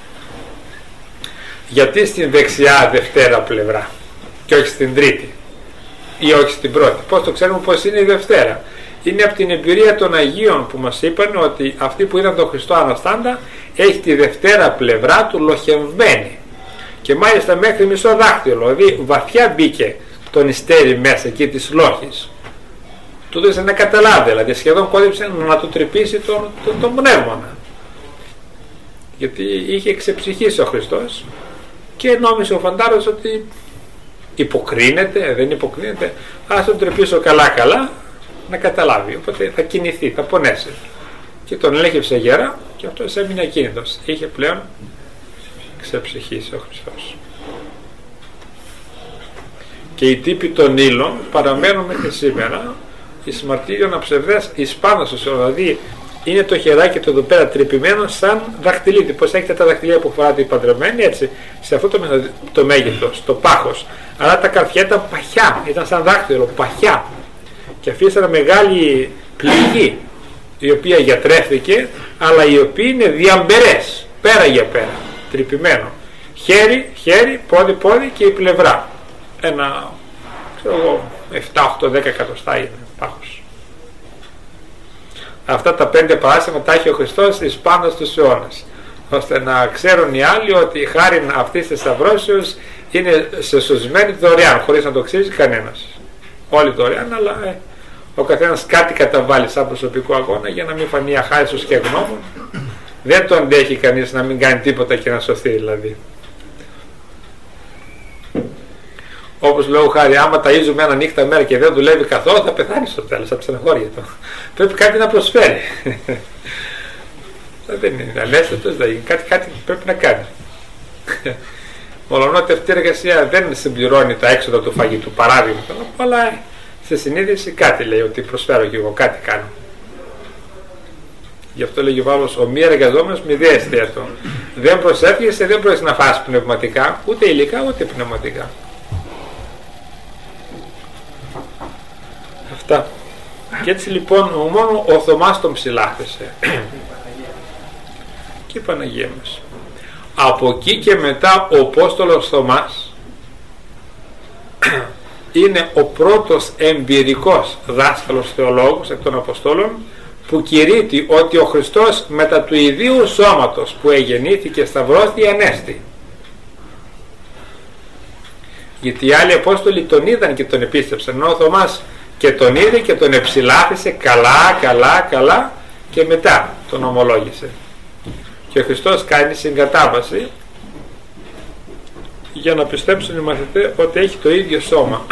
Γιατί στην δεξιά δευτέρα πλευρά και όχι στην τρίτη ή όχι στην πρώτη? Πώς το ξέρουμε πως είναι η Δευτέρα? Είναι από την εμπειρία των Αγίων που μας είπαν ότι αυτοί που είδαν τον Χριστό Αναστάντα έχει τη δευτέρα πλευρά του λοχευμένη και μάλιστα μέχρι μισό δάχτυλο, δηλαδή βαθιά μπήκε το νηστέρι μέσα εκεί της λόχης. Του έδωσε να καταλάβει, δηλαδή σχεδόν κόντεψε να του τρυπήσει τον, τον, τον πνεύμονα, γιατί είχε ξεψυχήσει ο Χριστός και νόμισε ο φαντάρος ότι υποκρίνεται, δεν υποκρίνεται, ας τον τρυπήσω καλά καλά να καταλάβει, οπότε θα κινηθεί, θα πονέσει. Και τον ελέγχευσε γερά και αυτός έμεινε ακίνητος, είχε πλέον ξεψυχήσει ο Χριστός. Και οι τύποι των ήλων παραμένουν μέχρι σήμερα εις μαρτύριον αψευδές εις πάνω στους, δηλαδή είναι το χεράκι του εδώ πέρα τρυπημένο σαν δαχτυλίδι. Πως έχετε τα δαχτυλία που φοράτε οι παντρεμένοι, έτσι, σε αυτό το, το μέγεθος, το πάχος. Αλλά τα καρφιά ήταν παχιά, ήταν σαν δάχτυλο, παχιά. Και αφήσανε μεγάλη πληγή, η οποία γιατρεύτηκε, αλλά η οποία είναι διαμπερές, πέρα για πέρα, τρυπημένο. Χέρι, χέρι, πόδι, πόδι και η πλευρά. Ένα, ξέρω εγώ, επτά, οκτώ, δέκα εκατοστά είναι πάχος. Αυτά τα πέντε παράσημα τα έχει ο Χριστός εις πάνω στους αιώνας, ώστε να ξέρουν οι άλλοι ότι χάρη αυτής της σταυρώσεως είναι σωσισμένοι δωρεάν, χωρίς να το ξέρει κανένας. Όλοι δωρεάν, αλλά ε, ο καθένας κάτι καταβάλει σαν προσωπικό αγώνα για να μην φανεί αχάριστος και γνώμων. Δεν το αντέχει κανείς να μην κάνει τίποτα και να σωθεί δηλαδή. Όπως λέω χάρη, άμα ταΐζουμε ένα νύχτα μέρα και δεν δουλεύει καθόλου, θα πεθάνει στο τέλος, θα ψεναχώριεται. Πρέπει κάτι να προσφέρει. Δεν είναι αλέστατος, δηλαδή κάτι, κάτι πρέπει να κάνει. Μολονότι αυτή η εργασία δεν συμπληρώνει τα έξοδα του φαγητού, παράδειγμα, αλλά σε συνείδηση κάτι λέει ότι προσφέρω και εγώ, κάτι κάνω. Γι' αυτό λέγει ο Παύλος, ο μη εργαζόμενος μη διαίσθητο αυτό. Δεν προσεύχεσαι, δεν μπορείς να φας πνευματικά, ούτε υλικά ούτε πνευματικά. Αυτά. Και έτσι λοιπόν μόνο ο Θωμάς τον ψηλάφισε και η Παναγία μας. Από εκεί και μετά ο Απόστολος Θωμάς είναι ο πρώτος εμπειρικός δάσκαλος θεολόγος εκ των Αποστόλων που κηρύττει ότι ο Χριστός μετά του ιδίου σώματος που εγεννήθηκε σταυρώθη ανέστη. Γιατί οι άλλοι Απόστολοι τον είδαν και τον επίστεψαν, ενώ ο Θωμάς και τον είδε και τον εψηλάφισε καλά, καλά, καλά και μετά τον ομολόγησε. Και ο Χριστός κάνει συγκατάβαση για να πιστέψουν οι μαθητές ότι έχει το ίδιο σώμα.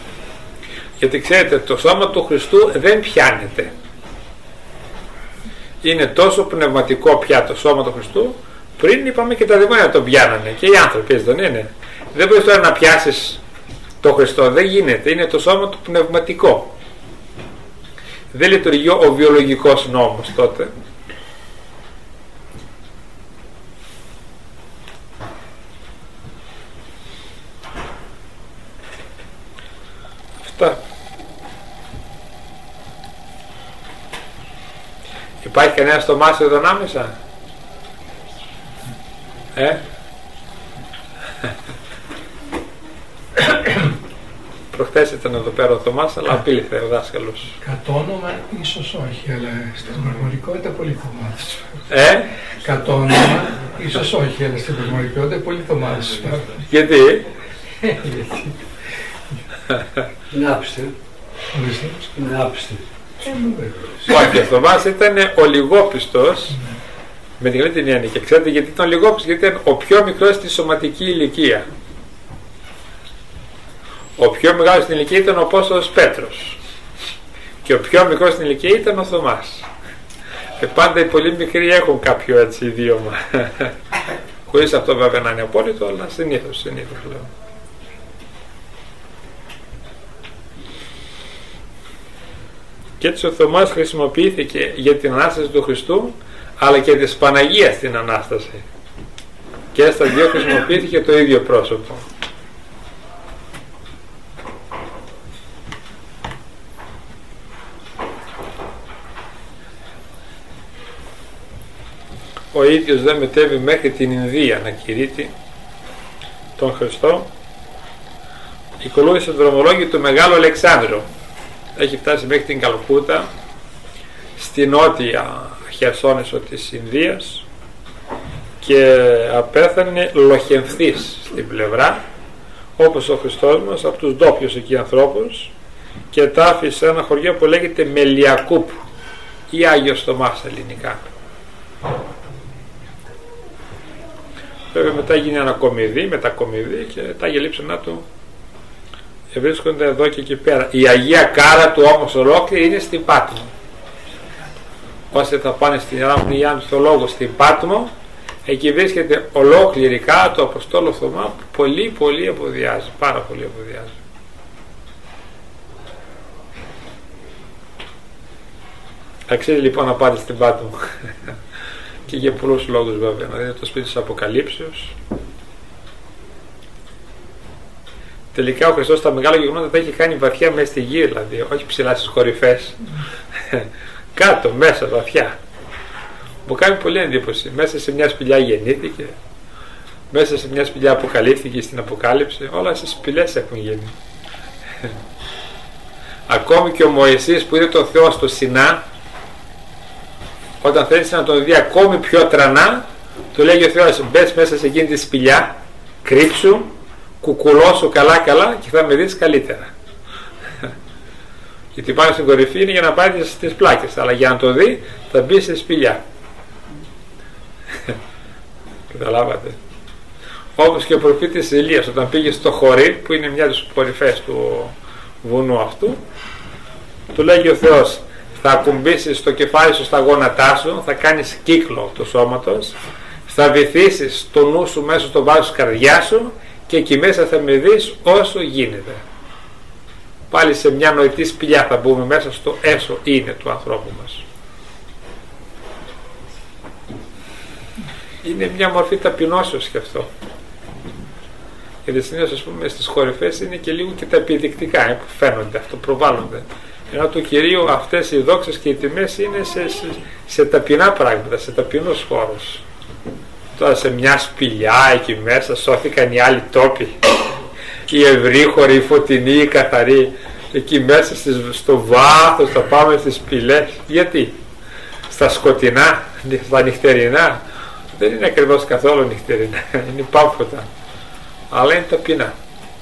Γιατί ξέρετε, το σώμα του Χριστού δεν πιάνεται. Είναι τόσο πνευματικό πια το σώμα του Χριστού, πριν είπαμε και τα δαιμόνια τον πιάνανε και οι άνθρωποι, έτσι δεν είναι? Δεν μπορείς τώρα να πιάσεις το Χριστό, δεν γίνεται, είναι το σώμα του πνευματικό. Δεν λειτουργεί ο βιολογικός νόμος τότε. Αυτά. Υπάρχει κανένα στο Μάσιο εδώ ανάμεσα? Ε? Προχθές ήταν εδώ πέρα ο Θωμάς, αλλά απείληθε ο δάσκαλος. Κατ' όνομα ίσως όχι, αλλά στην πραγματικότητα πολύ Θωμάς. Ε? Κατ' όνομα ίσως όχι, αλλά στην πραγματικότητα πολύ Θωμάς. Γιατί? Είναι άπιστη. Ορίστε. Είναι άπιστη. Όχι, ο Θωμάς ήταν ο λιγόπιστος, με την την έννοια. Και ξέρετε γιατί ήταν λιγόπιστος? Γιατί ήταν ο πιο μικρός στη σωματική ηλικία. Ο πιο μεγάλος στην ηλικία ήταν ο Απόστολος Πέτρος. Και ο πιο μικρός στην ηλικία ήταν ο Θωμάς. Και πάντα οι πολύ μικροί έχουν κάποιο έτσι ιδίωμα. Χωρίς αυτό βέβαια να είναι απόλυτο, αλλά συνήθως, συνήθως λέω. Και έτσι ο Θωμάς χρησιμοποιήθηκε για την Ανάσταση του Χριστού, αλλά και της Παναγίας την Ανάσταση. Και στα δύο χρησιμοποιήθηκε το ίδιο πρόσωπο. Ο ίδιος δεν μετέβη μέχρι την Ινδία να κηρύττει τον Χριστό. Ακολούθησε το δρομολόγιο του Μεγάλου Αλεξάνδρου. Έχει φτάσει μέχρι την Καλκούτα, στη νότια Χερσόνησο της Ινδίας, και απέθανε λοχενθής στην πλευρά, όπως ο Χριστός μας, από τους ντόπιους εκεί ανθρώπους, και τα άφησε σε ένα χωριό που λέγεται Μελιακούπ ή Άγιος Θωμάς ελληνικά. Βέβαια μετά γίνει ένα κομιδί, μετακομιδί, και τα γελίψανά του βρίσκονται εδώ και εκεί πέρα. Η Αγία Κάρα του όμως ολόκληρη είναι στην Πάτμο. Όσοι θα πάνε στην Ράμνη Ιάννη στο λόγο στην Πάτμο, εκεί βρίσκεται ολόκληρη κάρα του Αποστόλου Θωμά, που πολύ πολύ αποδιάζει, πάρα πολύ αποδιάζει. Αξίζει λοιπόν να πάτε στην Πάτμο. Και για πολλούς λόγους βέβαια, να δείτε το σπίτι της Αποκαλύψεως. Τελικά ο Χριστός στα μεγάλα γεγονότα τα έχει κάνει βαθιά μέσα στη γη, δηλαδή, όχι ψηλά στις κορυφές. Κάτω, μέσα, βαθιά. Μου κάνει πολύ εντύπωση. Μέσα σε μια σπηλιά γεννήθηκε, μέσα σε μια σπηλιά αποκαλύφθηκε στην Αποκάλυψη, όλα σε σπηλιές έχουν γίνει. Ακόμη και ο Μωυσής που είδε τον Θεό στο Σινά, όταν θέλησε να τον δει ακόμη πιο τρανά, του λέγει ο Θεός: μπες μέσα σε εκείνη τη σπηλιά, κρύψου, κουκουλώσου καλά καλά και θα με δεις καλύτερα. Γιατί πάνω στην κορυφή είναι για να πάρει στις πλάκες, αλλά για να το δει θα μπει σε σπηλιά. Καταλάβατε? Όπως και ο προφήτης Ηλίας, όταν πήγε στο Χορή, που είναι μια από τις κορυφές του βουνού αυτού, του λέγει ο Θεός: θα ακουμπήσεις το κεφάλι σου στα γόνατά σου, θα κάνεις κύκλο του σώματος, θα βυθίσεις το νου σου μέσα στο βάθος της καρδιάς σου και εκεί μέσα θα με δεις όσο γίνεται. Πάλι σε μια νοητή σπηλιά θα μπούμε, μέσα στο έσω είναι του ανθρώπου μας. Είναι μια μορφή ταπεινώσεως και αυτό. Γιατί συνήθως, ας πούμε, στις κορυφές είναι και λίγο και τα επιδεικτικά, ε, που φαίνονται, αυτό προβάλλονται. Ενώ του Κυρίου αυτές οι δόξες και οι τιμές είναι σε, σε, σε ταπεινά πράγματα, σε ταπεινούς χώρους. Τώρα σε μια σπηλιά εκεί μέσα σώθηκαν οι άλλοι τόποι, οι ευρύχωροι, οι φωτεινοί, οι καθαροί. Εκεί μέσα στις, στο βάθος θα πάμε στις σπηλιές. Γιατί? Στα σκοτεινά, στα νυχτερινά, δεν είναι ακριβώς καθόλου νυχτερινά, είναι πάμφωτα, αλλά είναι ταπεινά.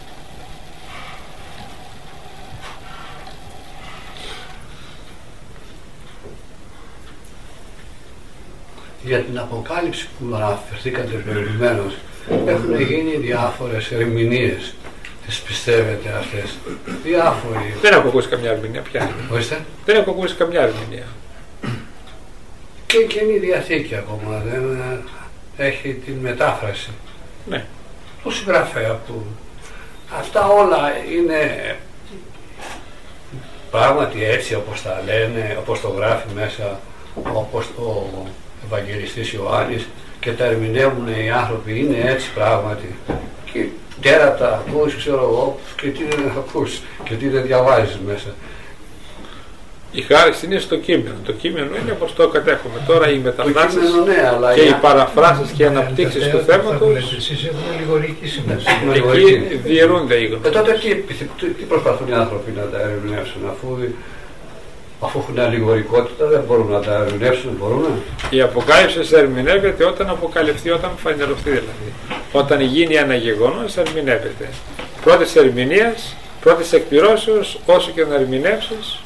Για την Αποκάλυψη που αναφερθήκατε προηγουμένως, έχουν γίνει διάφορες ερμηνείες. Τις πιστεύετε αυτές? Διάφοροι. Δεν έχω ακούσει καμιά ερμηνεία πια. Ορίστε. Δεν έχω ακούσει καμιά ερμηνεία. Και η Καινή Διαθήκη ακόμα δεν έχει την μετάφραση. Ναι. Του συγγραφέα που αυτά όλα είναι πράγματι έτσι όπως τα λένε, όπως το γράφει μέσα όπως ο Ευαγγελιστής Ιωάννης και τα ερμηνεύουν οι άνθρωποι, είναι έτσι πράγματι. Και τέρατα ακούς, ξέρω εγώ, και τι δεν ακούς και τι δεν διαβάζεις μέσα. Η χάρη είναι στο κείμενο. Το κείμενο είναι όπως το κατέχουμε. Τώρα οι μεταφράσεις ναι, και οι παραφράσεις και οι αναπτύξεις του θέματος εσείς έχουν λιγορική σημασία. εκεί διαιρούνται οι γνώσεις. Ε, τότε τι, τι, τι προσπαθούν οι άνθρωποι να τα ερμηνεύσουν, αφού, αφού έχουν αλληγορικότητα δεν μπορούν να τα ερμηνεύσουν, μπορούν. Η Αποκάλυψη ερμηνεύεται όταν αποκαλυφθεί, όταν φανερωθεί δηλαδή. Όταν γίνει ένα γεγονός ερμηνεύεται. Πρώτης ερμηνείας, πρώτης εκπληρώσεως, όσο και να ερμηνεύσεις.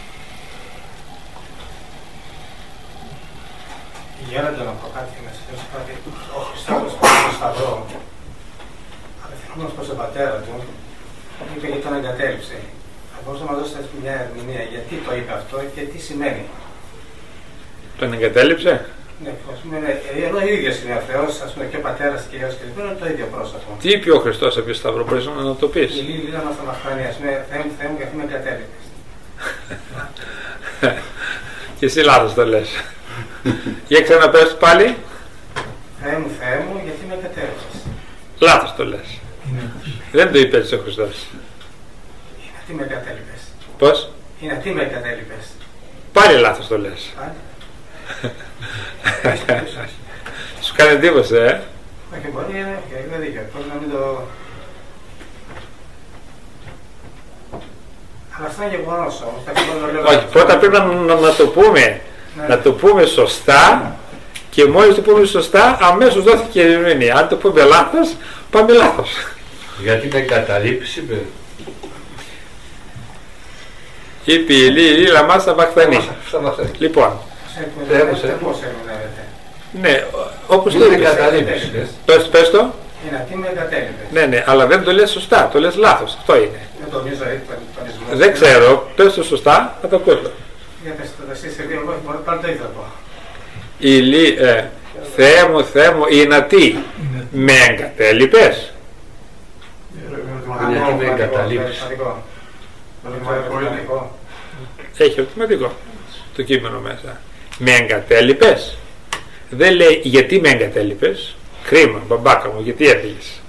Γέροντα να πω κάτι να σας κάτι. Ο Χριστός πάνω στο Σταυρό, απευθυνόμενος προς τον πατέρα του, είπε γιατί τον εγκατέλειψε. Θα μπορούσε να μας δώσετε μια ερμηνεία γιατί το είπε αυτό και τι σημαίνει. Τον εγκατέλειψε. Ναι, ας πούμε, ενώ ο ίδιος είναι ο Θεός, ας πούμε, και ο πατέρας και ο Υιός και είναι το ίδιο πρόσωπο. Τι είπε ο Χριστός επί στο Σταυρό, μπορείς να το πεις. Η Λίλα μας τα μαχάνει, ας πούμε, Θεέ μου, Θεέ μου, γιατί με εγκατέλειψες. Και εσύ λάθος το λες. Για ξαναπες πάλι. Θεέ μου, Θεέ μου, γιατί με εγκατέλειψες. Λάθος το λες. Δεν το είπε έτσι ο Χριστός. Είναι τι με εγκατέλειπες. Πώς? Είναι τι με εγκατέλειπες. Πάλι λάθος το λες. Πάλι. Σου κάνει εντύπωση, ε. Όχι, μπορεί, είναι δίκαιο. Πώς να μην το... Αλλά αυτό είναι γεγονός όμως. Όχι, πρώτα πρέπει να, να, να το πούμε. Ναι. Να το πούμε σωστά και μόλις το πούμε σωστά αμέσως δόθηκε η ερμηνεία. Αν το πούμε λάθος, πάμε λάθος. Γιατί δεν καταλήψει, είπε. Είπε η Ηλί, η Ηλί λαμά στα βαχθανή. Λοιπόν, Πώς ερμηνεύεται. ναι, όπως το Δεν είπες. καταλήψει. Πες, πες το. Είναι τι με εγκατέλειπες. Ναι, ναι, αλλά δεν το λες σωστά, το λες λάθος. Αυτό είναι. Δεν το μίζω τον ισμό. Δεν ξέρω, πες το σωστά, θα το ακούσω. Για πες το εσύ σε δύο λόγια, μπορεί πάλι το ίδιο να πω. Η Ηλί, ε, Θεέ μου, Θεέ μου, είναι τι. Με εγκατέλειπες. Γιατί με εγκαταλείψεις. Έχει ερωτηματικό το κείμενο μέσα. Με εγκατέλειπες. Δεν λέει γιατί με εγκατέλειπες. Κρίμα, μπαμπάκα μου, γιατί έφυγες.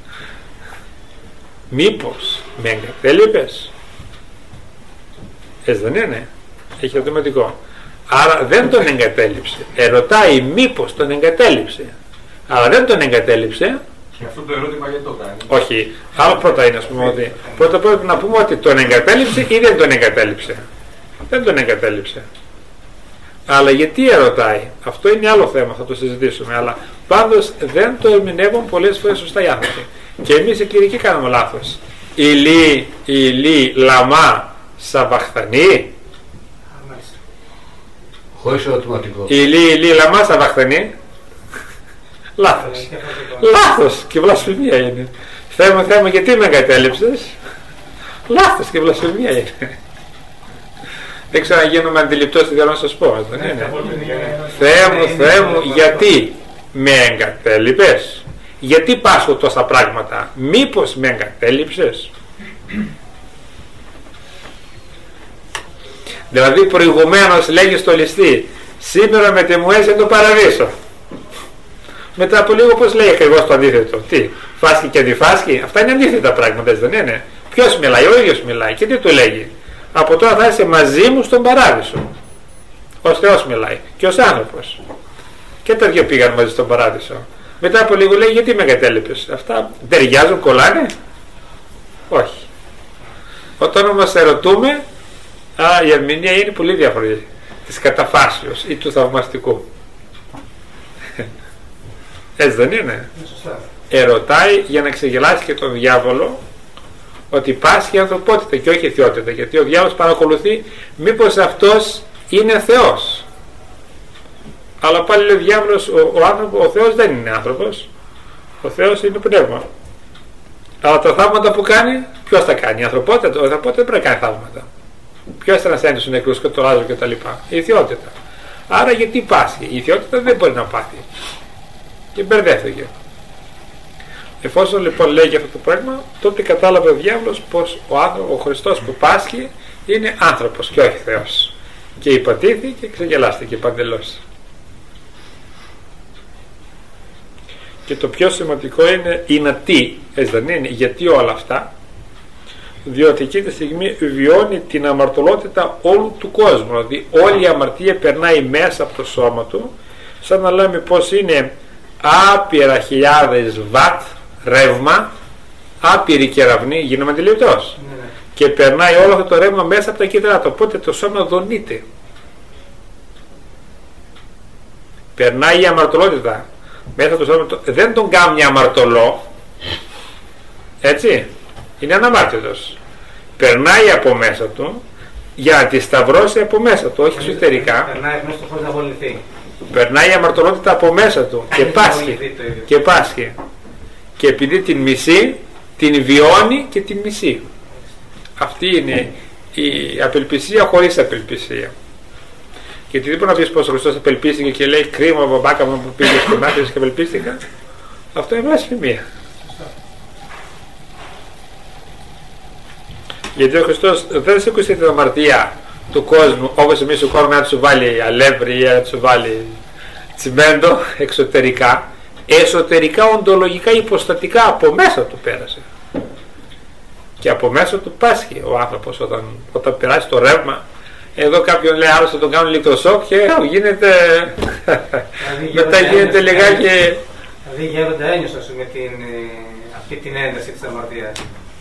Μήπως με εγκατέλειπες. Έτσι δεν είναι. Έχει ερωτηματικό. Άρα δεν τον εγκατέλειψε. Ερωτάει μήπως τον εγκατέλειψε. Αλλά δεν τον εγκατέλειψε. Και αυτό το ερώτημα γιατί το κάνει. Όχι. Άλλο πρώτα είναι, ας πούμε, ότι πρώτα πρέπει να πούμε ότι τον εγκατέλειψε ή δεν τον εγκατέλειψε. Δεν τον εγκατέλειψε. Αλλά γιατί ερωτάει. Αυτό είναι άλλο θέμα, θα το συζητήσουμε. Αλλά πάντως δεν το ερμηνεύουν πολλές φορές σωστά οι άνθρωποι. Και εμείς οι κληρικοί κάνουμε λάθος. Ηλί, ηλί, λαμά, σαβαχθανή. Χωρίς ερωτηματικό. Ηλί, ηλί, λαμά, σαβαχθανή. Λάθος. Λάθος και βλασφημία είναι. Θεέ μου, Θεέ μου, γιατί με εγκατέλειψες. Λάθος και βλασφημία είναι. Δεν ξέρω αν γίνομαι αντιληπτός τι θέλω να σας πω. Δεν είναι. Θεέ μου, Θεέ μου, γιατί με εγκατέλειπες. Γιατί πάσχω τόσα πράγματα. Μήπως με εγκατέλειψες. Δηλαδή προηγουμένως λέγει στο ληστή, σήμερα με τιμουέσαι το παραδείσο. Μετά από λίγο πώς λέει ακριβώς το αντίθετο. Τι, φάσκει και αντιφάσκει. Αυτά είναι αντίθετα πράγματα, δεν είναι. Ποιος μιλάει, ο ίδιος μιλάει. Και τι του λέγει. Από τώρα θα είσαι μαζί μου στον παράδεισο. Ο Θεός μιλάει και ως άνθρωπος. Και τα δυο πήγαν μαζί στον παράδεισο. Μετά από λίγο λέει, γιατί με εγκατέλειπες. Αυτά ταιριάζουν, κολλάνε. Όχι. Όταν όμως ερωτούμε, α, η ερμηνεία είναι πολύ διαφορετική. Της καταφάσεως ή του θαυμαστικού. Έτσι δεν είναι. Ερωτάει για να ξεγελάσει και τον διάβολο ότι πάσχει ανθρωπότητα και όχι θεότητα, γιατί ο διάβολος παρακολουθεί μήπως αυτός είναι Θεός. Αλλά πάλι λέει ο διάβολος, ο, ο, άνθρωπος, ο Θεός δεν είναι άνθρωπος, ο Θεός είναι πνεύμα. Αλλά τα θαύματα που κάνει, ποιος τα κάνει, η ανθρωπότητα, ο ανθρωπότητα δεν πρέπει να κάνει θαύματα. Ποιος θα ανασταίνει στους νεκρούς και το Λάζαρο και τα λοιπά, η θεότητα. Άρα γιατί πάσχει? Η θεότητα δεν μπορεί να πάθει. Και μπερδεύτηκε. Εφόσον λοιπόν λέει για αυτό το πράγμα, τότε κατάλαβε ο διάβολος πως ο, άνθρωπος, ο Χριστός που πάσχει είναι άνθρωπος και όχι Θεός. Και υπατήθη και ξεγελάστηκε παντελώς. Και το πιο σημαντικό είναι, είναι τι, έτσι δεν είναι, γιατί όλα αυτά? Διότι εκείνη τη στιγμή βιώνει την αμαρτωλότητα όλου του κόσμου. Δηλαδή όλη η αμαρτία περνάει μέσα από το σώμα του, σαν να λέμε πως είναι άπειρα χιλιάδες βατ ρεύμα, άπειρη κεραυνή, γίνομαι αντιληπτός. Ναι. Και περνάει όλο αυτό το ρεύμα μέσα από τα κύτταρά του, οπότε το σώμα δονείται. Περνάει η αμαρτωλότητα μέσα από το σώμα του, δεν τον κάνει αμαρτωλό, έτσι, είναι αναμάρτητος. Περνάει από μέσα του για να τη σταυρώσει από μέσα του, όχι εσωτερικά. Περνάει μέσα του χωρίς να βοληθεί. Περνάει η αμαρτωλότητα από μέσα του και πάσχει. Και πάσχει. Και επειδή την μισεί, την βιώνει και την μισεί. Αυτή είναι η απελπισία χωρίς απελπισία. Και τι δεν μπορεί να πεις πως ο Χριστός απελπίστηκε και λέει κρίμα μπαμπάκα μου που πήγε στην άκρη και απελπίστηκα? Αυτό είναι βλασφημία. Γιατί ο Χριστός δεν σήκωσε την αμαρτία του κόσμου όπως εμείς ο κόσμος να του βάλει αλεύρι ή να του βάλει τσιμέντο εξωτερικά. Εσωτερικά, οντολογικά, υποστατικά από μέσα του πέρασε. Και από μέσα του πάσχει ο άνθρωπος όταν, όταν περάσει το ρεύμα. Εδώ κάποιον λέει άλλος θα τον κάνουν ηλεκτροσόκ και γίνεται δηλαδή, μετά γίνεται λιγάκι. Δηλαδή γέροντα ένιωσες με την, αυτή την ένταση της αμαρτίας.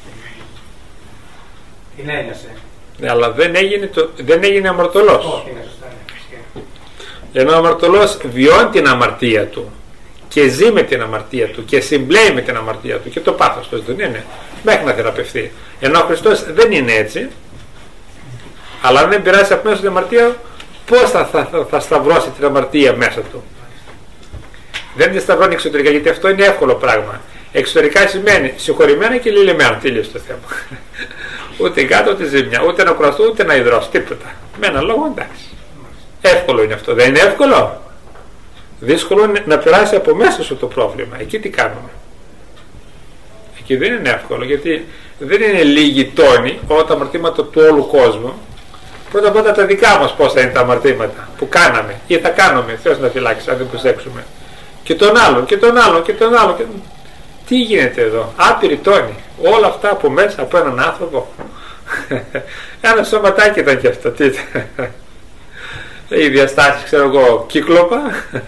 Την ένιωσε. Ναι, αλλά δεν έγινε, το, δεν έγινε αμαρτωλός. Όχι, είναι σωστά. Ναι. Ενώ ο αμαρτωλός βιώνει την αμαρτία του και ζει με την αμαρτία του και συμπλέει με την αμαρτία του και το πάθος του δεν είναι μέχρι να θεραπευτεί. Ενώ ο Χριστός δεν είναι έτσι, αλλά αν δεν πειράσει από μέσα την αμαρτία, πώς θα, θα, θα, θα σταυρώσει την αμαρτία μέσα του? Δεν τη σταυρώνει εξωτερικά, γιατί αυτό είναι εύκολο πράγμα. Εξωτερικά σημαίνει συγχωρημένα και λυλημένα, τέλειωσε το θέμα. Ούτε κάτω ούτε ζημιά, ούτε να κουραστώ ούτε να υδρώσω, τίποτα. Με έναν λόγο εντάξει. Εύκολο είναι αυτό, δεν είναι εύκολο? Δύσκολο είναι να περάσει από μέσα σου το πρόβλημα. Εκεί τι κάνουμε? Εκεί δεν είναι εύκολο, γιατί δεν είναι λίγοι τόνοι όλα τα αμαρτήματα του όλου κόσμου. Πρώτα πρώτα τα δικά μας πόσα είναι τα αμαρτήματα που κάναμε ή θα κάνουμε, Θεός να φυλάξει αν δεν προσέξουμε. Και τον άλλον και τον άλλον και τον άλλον. Και... τι γίνεται εδώ? Άπειροι τόνοι. Όλα αυτά από μέσα από έναν άνθρωπο. Ένα σωματάκι ήταν και αυτό. Τι ήταν? Οι διαστάσεις, ξέρω εγώ, κύκλοπα.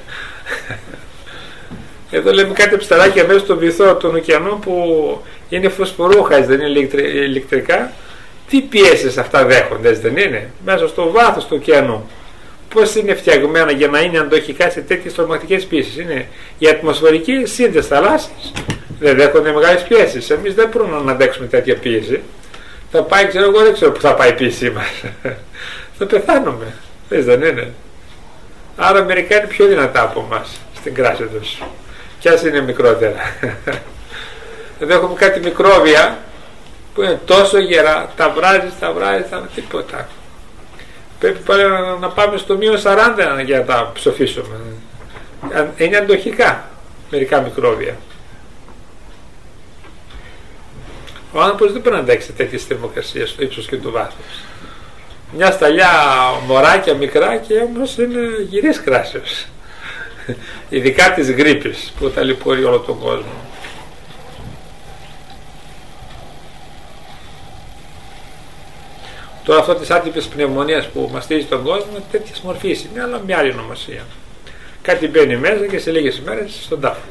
Εδώ λέμε κάτι ψαράκια μέσα στον βυθό των ωκεανών που είναι φωσφορούχα, δεν είναι ηλεκτρικά. Τι πιέσεις αυτά δέχονται, δεν είναι? Μέσα στο βάθος του ωκεανού. Πώς είναι φτιαγμένα για να είναι αντοχικά σε τέτοιες τρομακτικές πίεσεις? Είναι η ατμοσφαιρική σύνδεση θαλάσσης. Δεν δέχονται μεγάλες πιέσεις. Εμείς δεν μπορούμε να αντέξουμε τέτοια πίεση. Θα πάει, ξέρω εγώ, δεν ξέρω που θα πάει η πίεσή μας. Θα πεθάνουμε. Θες δεν είναι? Άρα μερικά είναι πιο δυνατά από εμάς στην κράση τους. Κι ας είναι μικρότερα. Εδώ έχουμε κάτι μικρόβια που είναι τόσο γερά, τα βράζεις, τα βράζεις, τα τίποτα. Πρέπει πάλι να πάμε στο μείον σαράντα για να τα ψοφήσουμε. Είναι αντοχικά μερικά μικρόβια. Ο άνθρωπος δεν μπορεί να αντέξει τέτοιες θερμοκρασίες στο ύψος και το βάθος. Μια σταλιά μωράκια μικρά και όμως είναι γυρής κράσεως. Ειδικά της γρίπης που ταλαιπωρεί όλο τον κόσμο. Τώρα αυτό της άτυπης πνευμονίας που μαστίζει τον κόσμο τέτοιες μορφής είναι, αλλά μια άλλη ονομασία. Κάτι μπαίνει μέσα και σε λίγες ημέρες στον τάφο.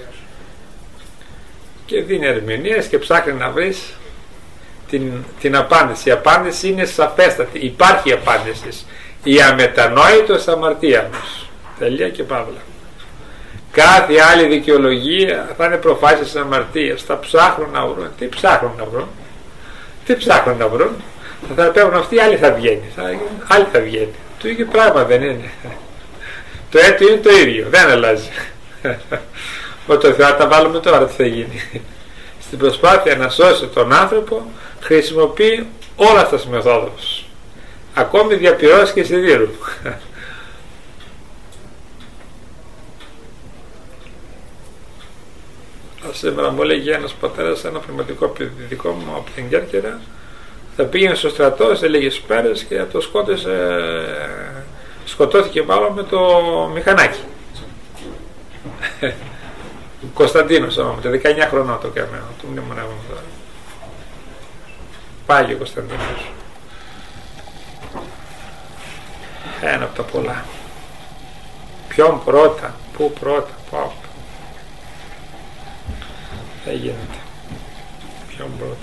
Και δίνει ερμηνείες και ψάχνει να βρεις την, την απάντηση. Η απάντηση είναι σαφέστατη. Υπάρχει απάντηση. Η αμετανόητος αμαρτία μας. Τελεία και παύλα. Κάθε άλλη δικαιολογία θα είναι προφάσεις αμαρτίας. Θα ψάχνουν να βρουν. Τι ψάχνουν να βρουν? Τι ψάχνουν να βρουν? Θα θεραπεύουν αυτοί, άλλοι θα βγαίνει. Άλλοι θα βγαίνει. Το ίδιο πράγμα δεν είναι? Το έτο είναι το ίδιο. Δεν αλλάζει. Όταν θα τα βάλουμε τώρα τι θα γίνει? Στην προσπάθεια να σώσει τον άνθρωπο χρησιμοποιεί όλα αυτά τις μεθόδους. Ακόμη διαπυρώσεις και σιδήρου. Σήμερα μου έλεγε ένας πατέρας, ένα πνευματικό παιδί δικό μου από την Κέρκυρα, θα πήγαινε στο στρατό σε λίγες μέρες και το σκότωσε, σκοτώθηκε μάλλον με το μηχανάκι. Κωνσταντίνος, όμως, δεκαεννιά χρονών το καμένο, του μνημονεύομαι τώρα. Πάγιο Κωνσταντίνος. Ένα από τα πολλά. Ποιον πρώτα, πού πρώτα, πάω. Δεν γίνεται. Ποιον πρώτα.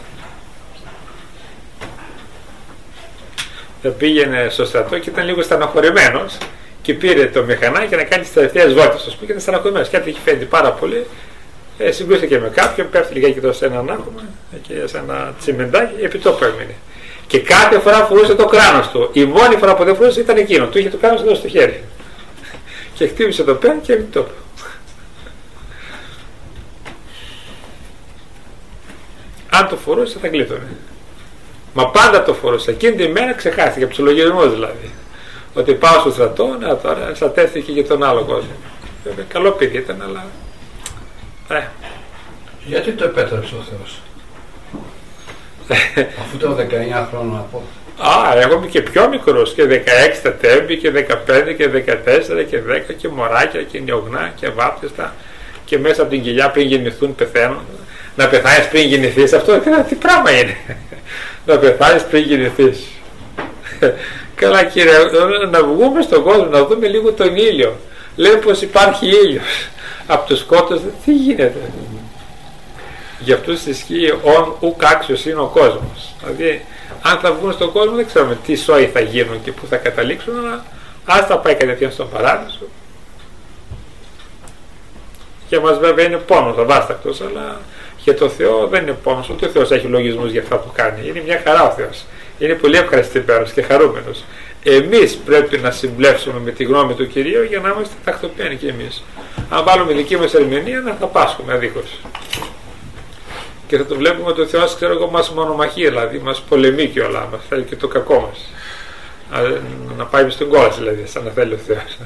Δεν πήγαινε στο στρατό και ήταν λίγο στεναχωρημένος και πήρε το μηχανάκι να κάνει τις τελευταίες βόλτες, ας πούμε, και ήταν στεναχωρημένος. Κάτι έχει φαίνεται πάρα πολύ. Ε, συγκρούστηκε με κάποιον, πέφτει λιγάκι εδώ σε έναν άκουμα και σε ένα τσιμεντάκι, επί τόπου έμεινε. Και κάθε φορά φορούσε το κράνος του. Η μόνη φορά που δεν φορούσε ήταν εκείνο. Του είχε το κράνος εδώ στο χέρι. Και χτύπησε το πέρα και επί τόπου. Αν το φορούσε θα γλίτωνε. Μα πάντα το φορούσε. Εκείνη τη μέρα ξεχάστηκε, ψολογισμό δηλαδή. Ότι πάω στο στρατό, να τώρα στρατεύτηκε και τον άλλο κόσμο. Βέβαια, καλό παιδί ήταν, αλλά. Ε. Γιατί το επέτρεψε ο Θεός? Αφού ήταν δεκαεννιά χρόνων από. Α, εγώ είμαι και πιο μικρός, και δεκαέξι τα τέμπη και δεκαπέντε και δεκατέσσερα και δέκα και μωράκια και νιογνά και βάπτιστα και μέσα από την κοιλιά πριν γεννηθούν πεθαίνουν. Να πεθάνεις πριν γεννηθείς, αυτό τι πράγμα είναι? Να πεθάνεις πριν γεννηθείς. Καλά κύριε, να βγούμε στον κόσμο, να δούμε λίγο τον ήλιο. Λέμε πως υπάρχει ήλιος. Από το σκότος τι γίνεται? Για αυτούς ισχύει ον ουκ άξιος είναι ο κόσμος. Δηλαδή αν θα βγουν στον κόσμο δεν ξέρουμε τι σόι θα γίνουν και πού θα καταλήξουν, αλλά ας θα πάει κατευθείαν στον παράδεισο. Για μας βέβαια είναι πόνος αβάστακτος, αλλά για το Θεό δεν είναι πόνος, ούτε ο Θεός έχει λογισμούς για αυτά που κάνει. Είναι μια χαρά ο Θεός. Είναι πολύ ευχαριστημένος και χαρούμενος. Εμείς πρέπει να συμπλέψουμε με τη γνώμη του Κυρίου για να είμαστε τακτοποιημένοι κι εμείς. Αν βάλουμε δική μας ερμηνεία, να θα πάσχουμε αδίχως. Και θα το βλέπουμε ότι ο Θεός, ξέρω εγώ, μας μονομαχεί, δηλαδή μας πολεμεί και όλα, μας θέλει και το κακό μας. Να πάει στον κόλαση, δηλαδή, σαν να θέλει ο Θεός.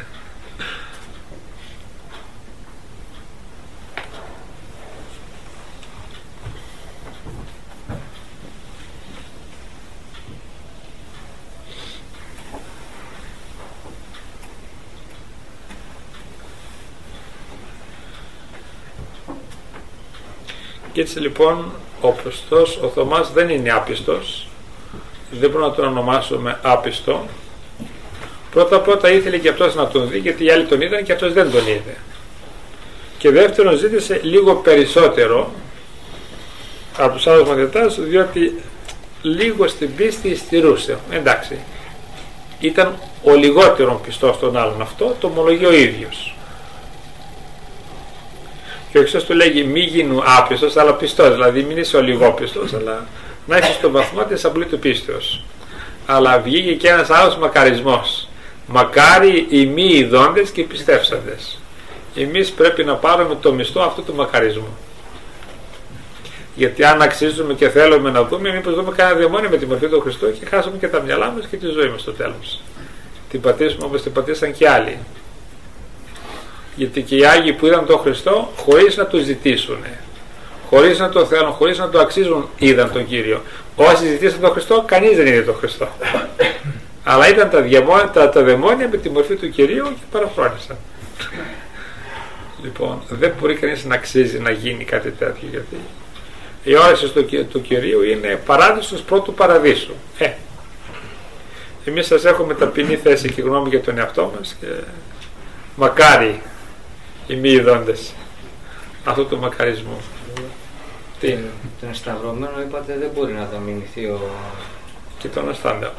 Και έτσι λοιπόν ο πιστός, ο Θωμάς δεν είναι άπιστος, δεν μπορούμε να τον ονομάσουμε άπιστο. Πρώτα πρώτα ήθελε και αυτός να τον δει, γιατί οι άλλοι τον είδαν και αυτός δεν τον είδε. Και δεύτερον ζήτησε λίγο περισσότερο από τους άλλους μαθητάς, διότι λίγο στην πίστη στηρούσε. Εντάξει, ήταν ο λιγότερον πιστός των άλλων, αυτό το ομολογεί ο ίδιος. Και ο Χριστός του λέγει μη γίνου άπιστος αλλά πιστός, δηλαδή μην είσαι ο λιγόπιστος, αλλά να είσαι στο βαθμό της απολύτου πίστεως. Αλλά βγήκε και ένας άλλος μακαρισμός. Μακάρι οι μη ειδώντες και οι πιστεύσαντες. Εμείς πρέπει να πάρουμε το μισθό αυτού του μακαρισμού. Γιατί αν αξίζουμε και θέλουμε να δούμε, μήπως δούμε κανένα δαιμόνιο με τη μορφή του Χριστού και χάσουμε και τα μυαλά μας και τη ζωή μας στο τέλος. Την πατήσουμε όπως την πατήσαν και άλλοι. Γιατί και οι Άγιοι που είδαν τον Χριστό χωρίς να το ζητήσουν, χωρίς να το θέλουν, χωρίς να το αξίζουν, είδαν τον Κύριο. Όσοι ζητήσαν τον Χριστό, κανείς δεν είδε τον Χριστό. Αλλά ήταν τα, διαμόνια, τα, τα δαιμόνια με τη μορφή του Κυρίου και παραφρόνησαν. Λοιπόν, δεν μπορεί κανείς να αξίζει να γίνει κάτι τέτοιο, γιατί η όρεξη του, του Κυρίου είναι παράδεισος πρώτου παραδείσου. Ε, εμείς σας έχουμε ταπεινή θέση και γνώμη για τον εαυτό μας και μακάρι οι μη ειδώντες αυτού του μακαρισμού. Τι? Τον σταυρωμένο είπατε δεν μπορεί να δαμηνηθεί ο... Και τον αστάντα.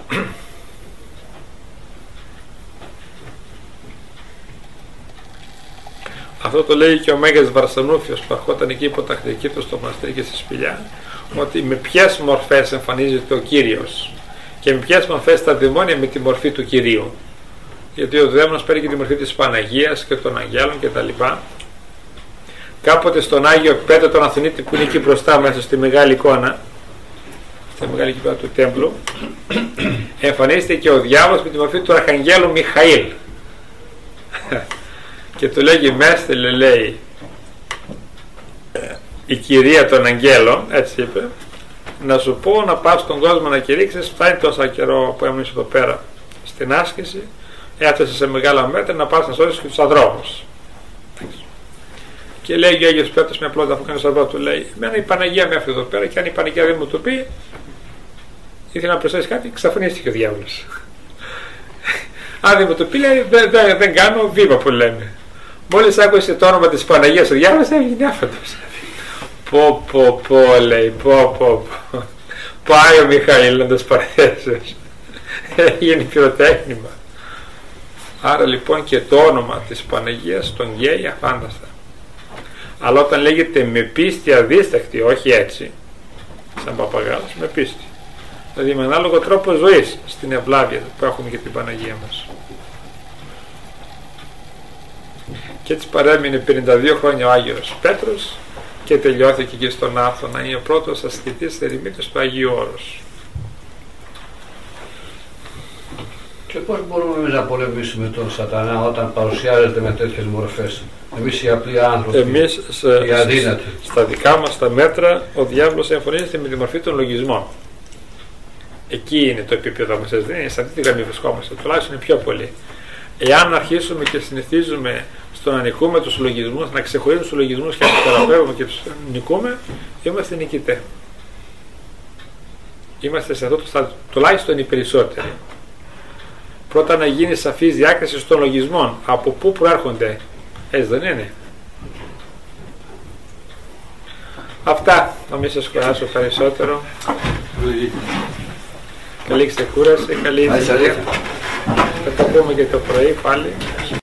Αυτό το λέει και ο Μέγας Βαρσανούφιος που αρχόταν εκεί υποτακτική του στο μοναστήρι και στη σπηλιά, ότι με ποιες μορφές εμφανίζεται ο Κύριος και με ποιες μορφές τα δαιμόνια με τη μορφή του Κυρίου. Γιατί ο δαίμονας παίρνει και τη μορφή της Παναγίας και των Αγγέλων κτλ. Κάποτε στον Άγιο Πέτρο τον Αθηνίτη που είναι εκεί μπροστά μέσα στη μεγάλη εικόνα, στη μεγάλη εικόνα του τέμπλου, εμφανίζεται και ο διάβολος με τη μορφή του Αρχαγγέλου Μιχαήλ. Και του λέγει μέστελε, λέει, η κυρία των αγγέλων, έτσι είπε, να σου πω να πας στον κόσμο να κηρύξεις, φτάνει τόσα καιρό που έμεινες εδώ πέρα στην άσκηση, έφτασε σε μεγάλα μέτρα να πας να σώσεις και τους αδρόμους. Και λέει ο Άγιος Πέτρος με απλότητα που κάνει στο σταυρό του, λέει: εμένα η Παναγία με έφερε εδώ πέρα και αν η Παναγία δεν μου το πει, ήθελα να προσθέσει κάτι, ξαφνίστηκε ο διάβολος. Αν δεν μου το πει, λέει, δεν, δεν, δεν κάνω βήμα που λέμε. Μόλις άκουσε το όνομα της Παναγίας ο διάβολος, έβγαινε άφαντος. Πω πω πω, λέει, πω πω πω. Πάει ο Μιχαήλ να τους παρθέσεις. Έγινε πυροτέχνημα. Άρα λοιπόν και το όνομα της Παναγίας τον γέει αφάνταστα. Αλλά όταν λέγεται με πίστη αδίστακτη, όχι έτσι, σαν παπαγάλος, με πίστη. Δηλαδή με ανάλογο τρόπο ζωής στην ευλάβεια που έχουμε για την Παναγία μας. Και έτσι παρέμεινε πενήντα δύο χρόνια ο Άγιος Πέτρος και τελειώθηκε και στον Άθωνα. Είναι ο πρώτος ασκητής ερημίτης του Αγίου Όρους. Και πώς μπορούμε εμείς να πολεμήσουμε τον Σατανά όταν παρουσιάζεται με τέτοιες μορφές? Εμείς οι απλοί άνθρωποι, εμείς σε, οι αδύνατοι. Στα δικά μας τα μέτρα ο διάβολος εμφανίζεται με τη μορφή των λογισμών. Εκεί είναι το επίπεδο μας, δεν είναι σε αυτή τη γραμμή βρισκόμαστε, τουλάχιστον είναι πιο πολύ. Εάν αρχίσουμε και συνηθίζουμε στο να νικούμε τους λογισμούς, να ξεχωρίζουμε τους λογισμούς και να τους θεραπεύουμε και τους νικούμε, είμαστε νικητές. Είμαστε σε αυτό το στάδιο, τουλάχιστον οι περισσότεροι. Πρώτα να γίνει σαφής διάκριση των λογισμών, από πού προέρχονται, έτσι δεν είναι? Αυτά, να μην σας κουράσω περισσότερο. Καλή ξεκούραση, καλή ησυχία. Θα τα πούμε και το πρωί πάλι.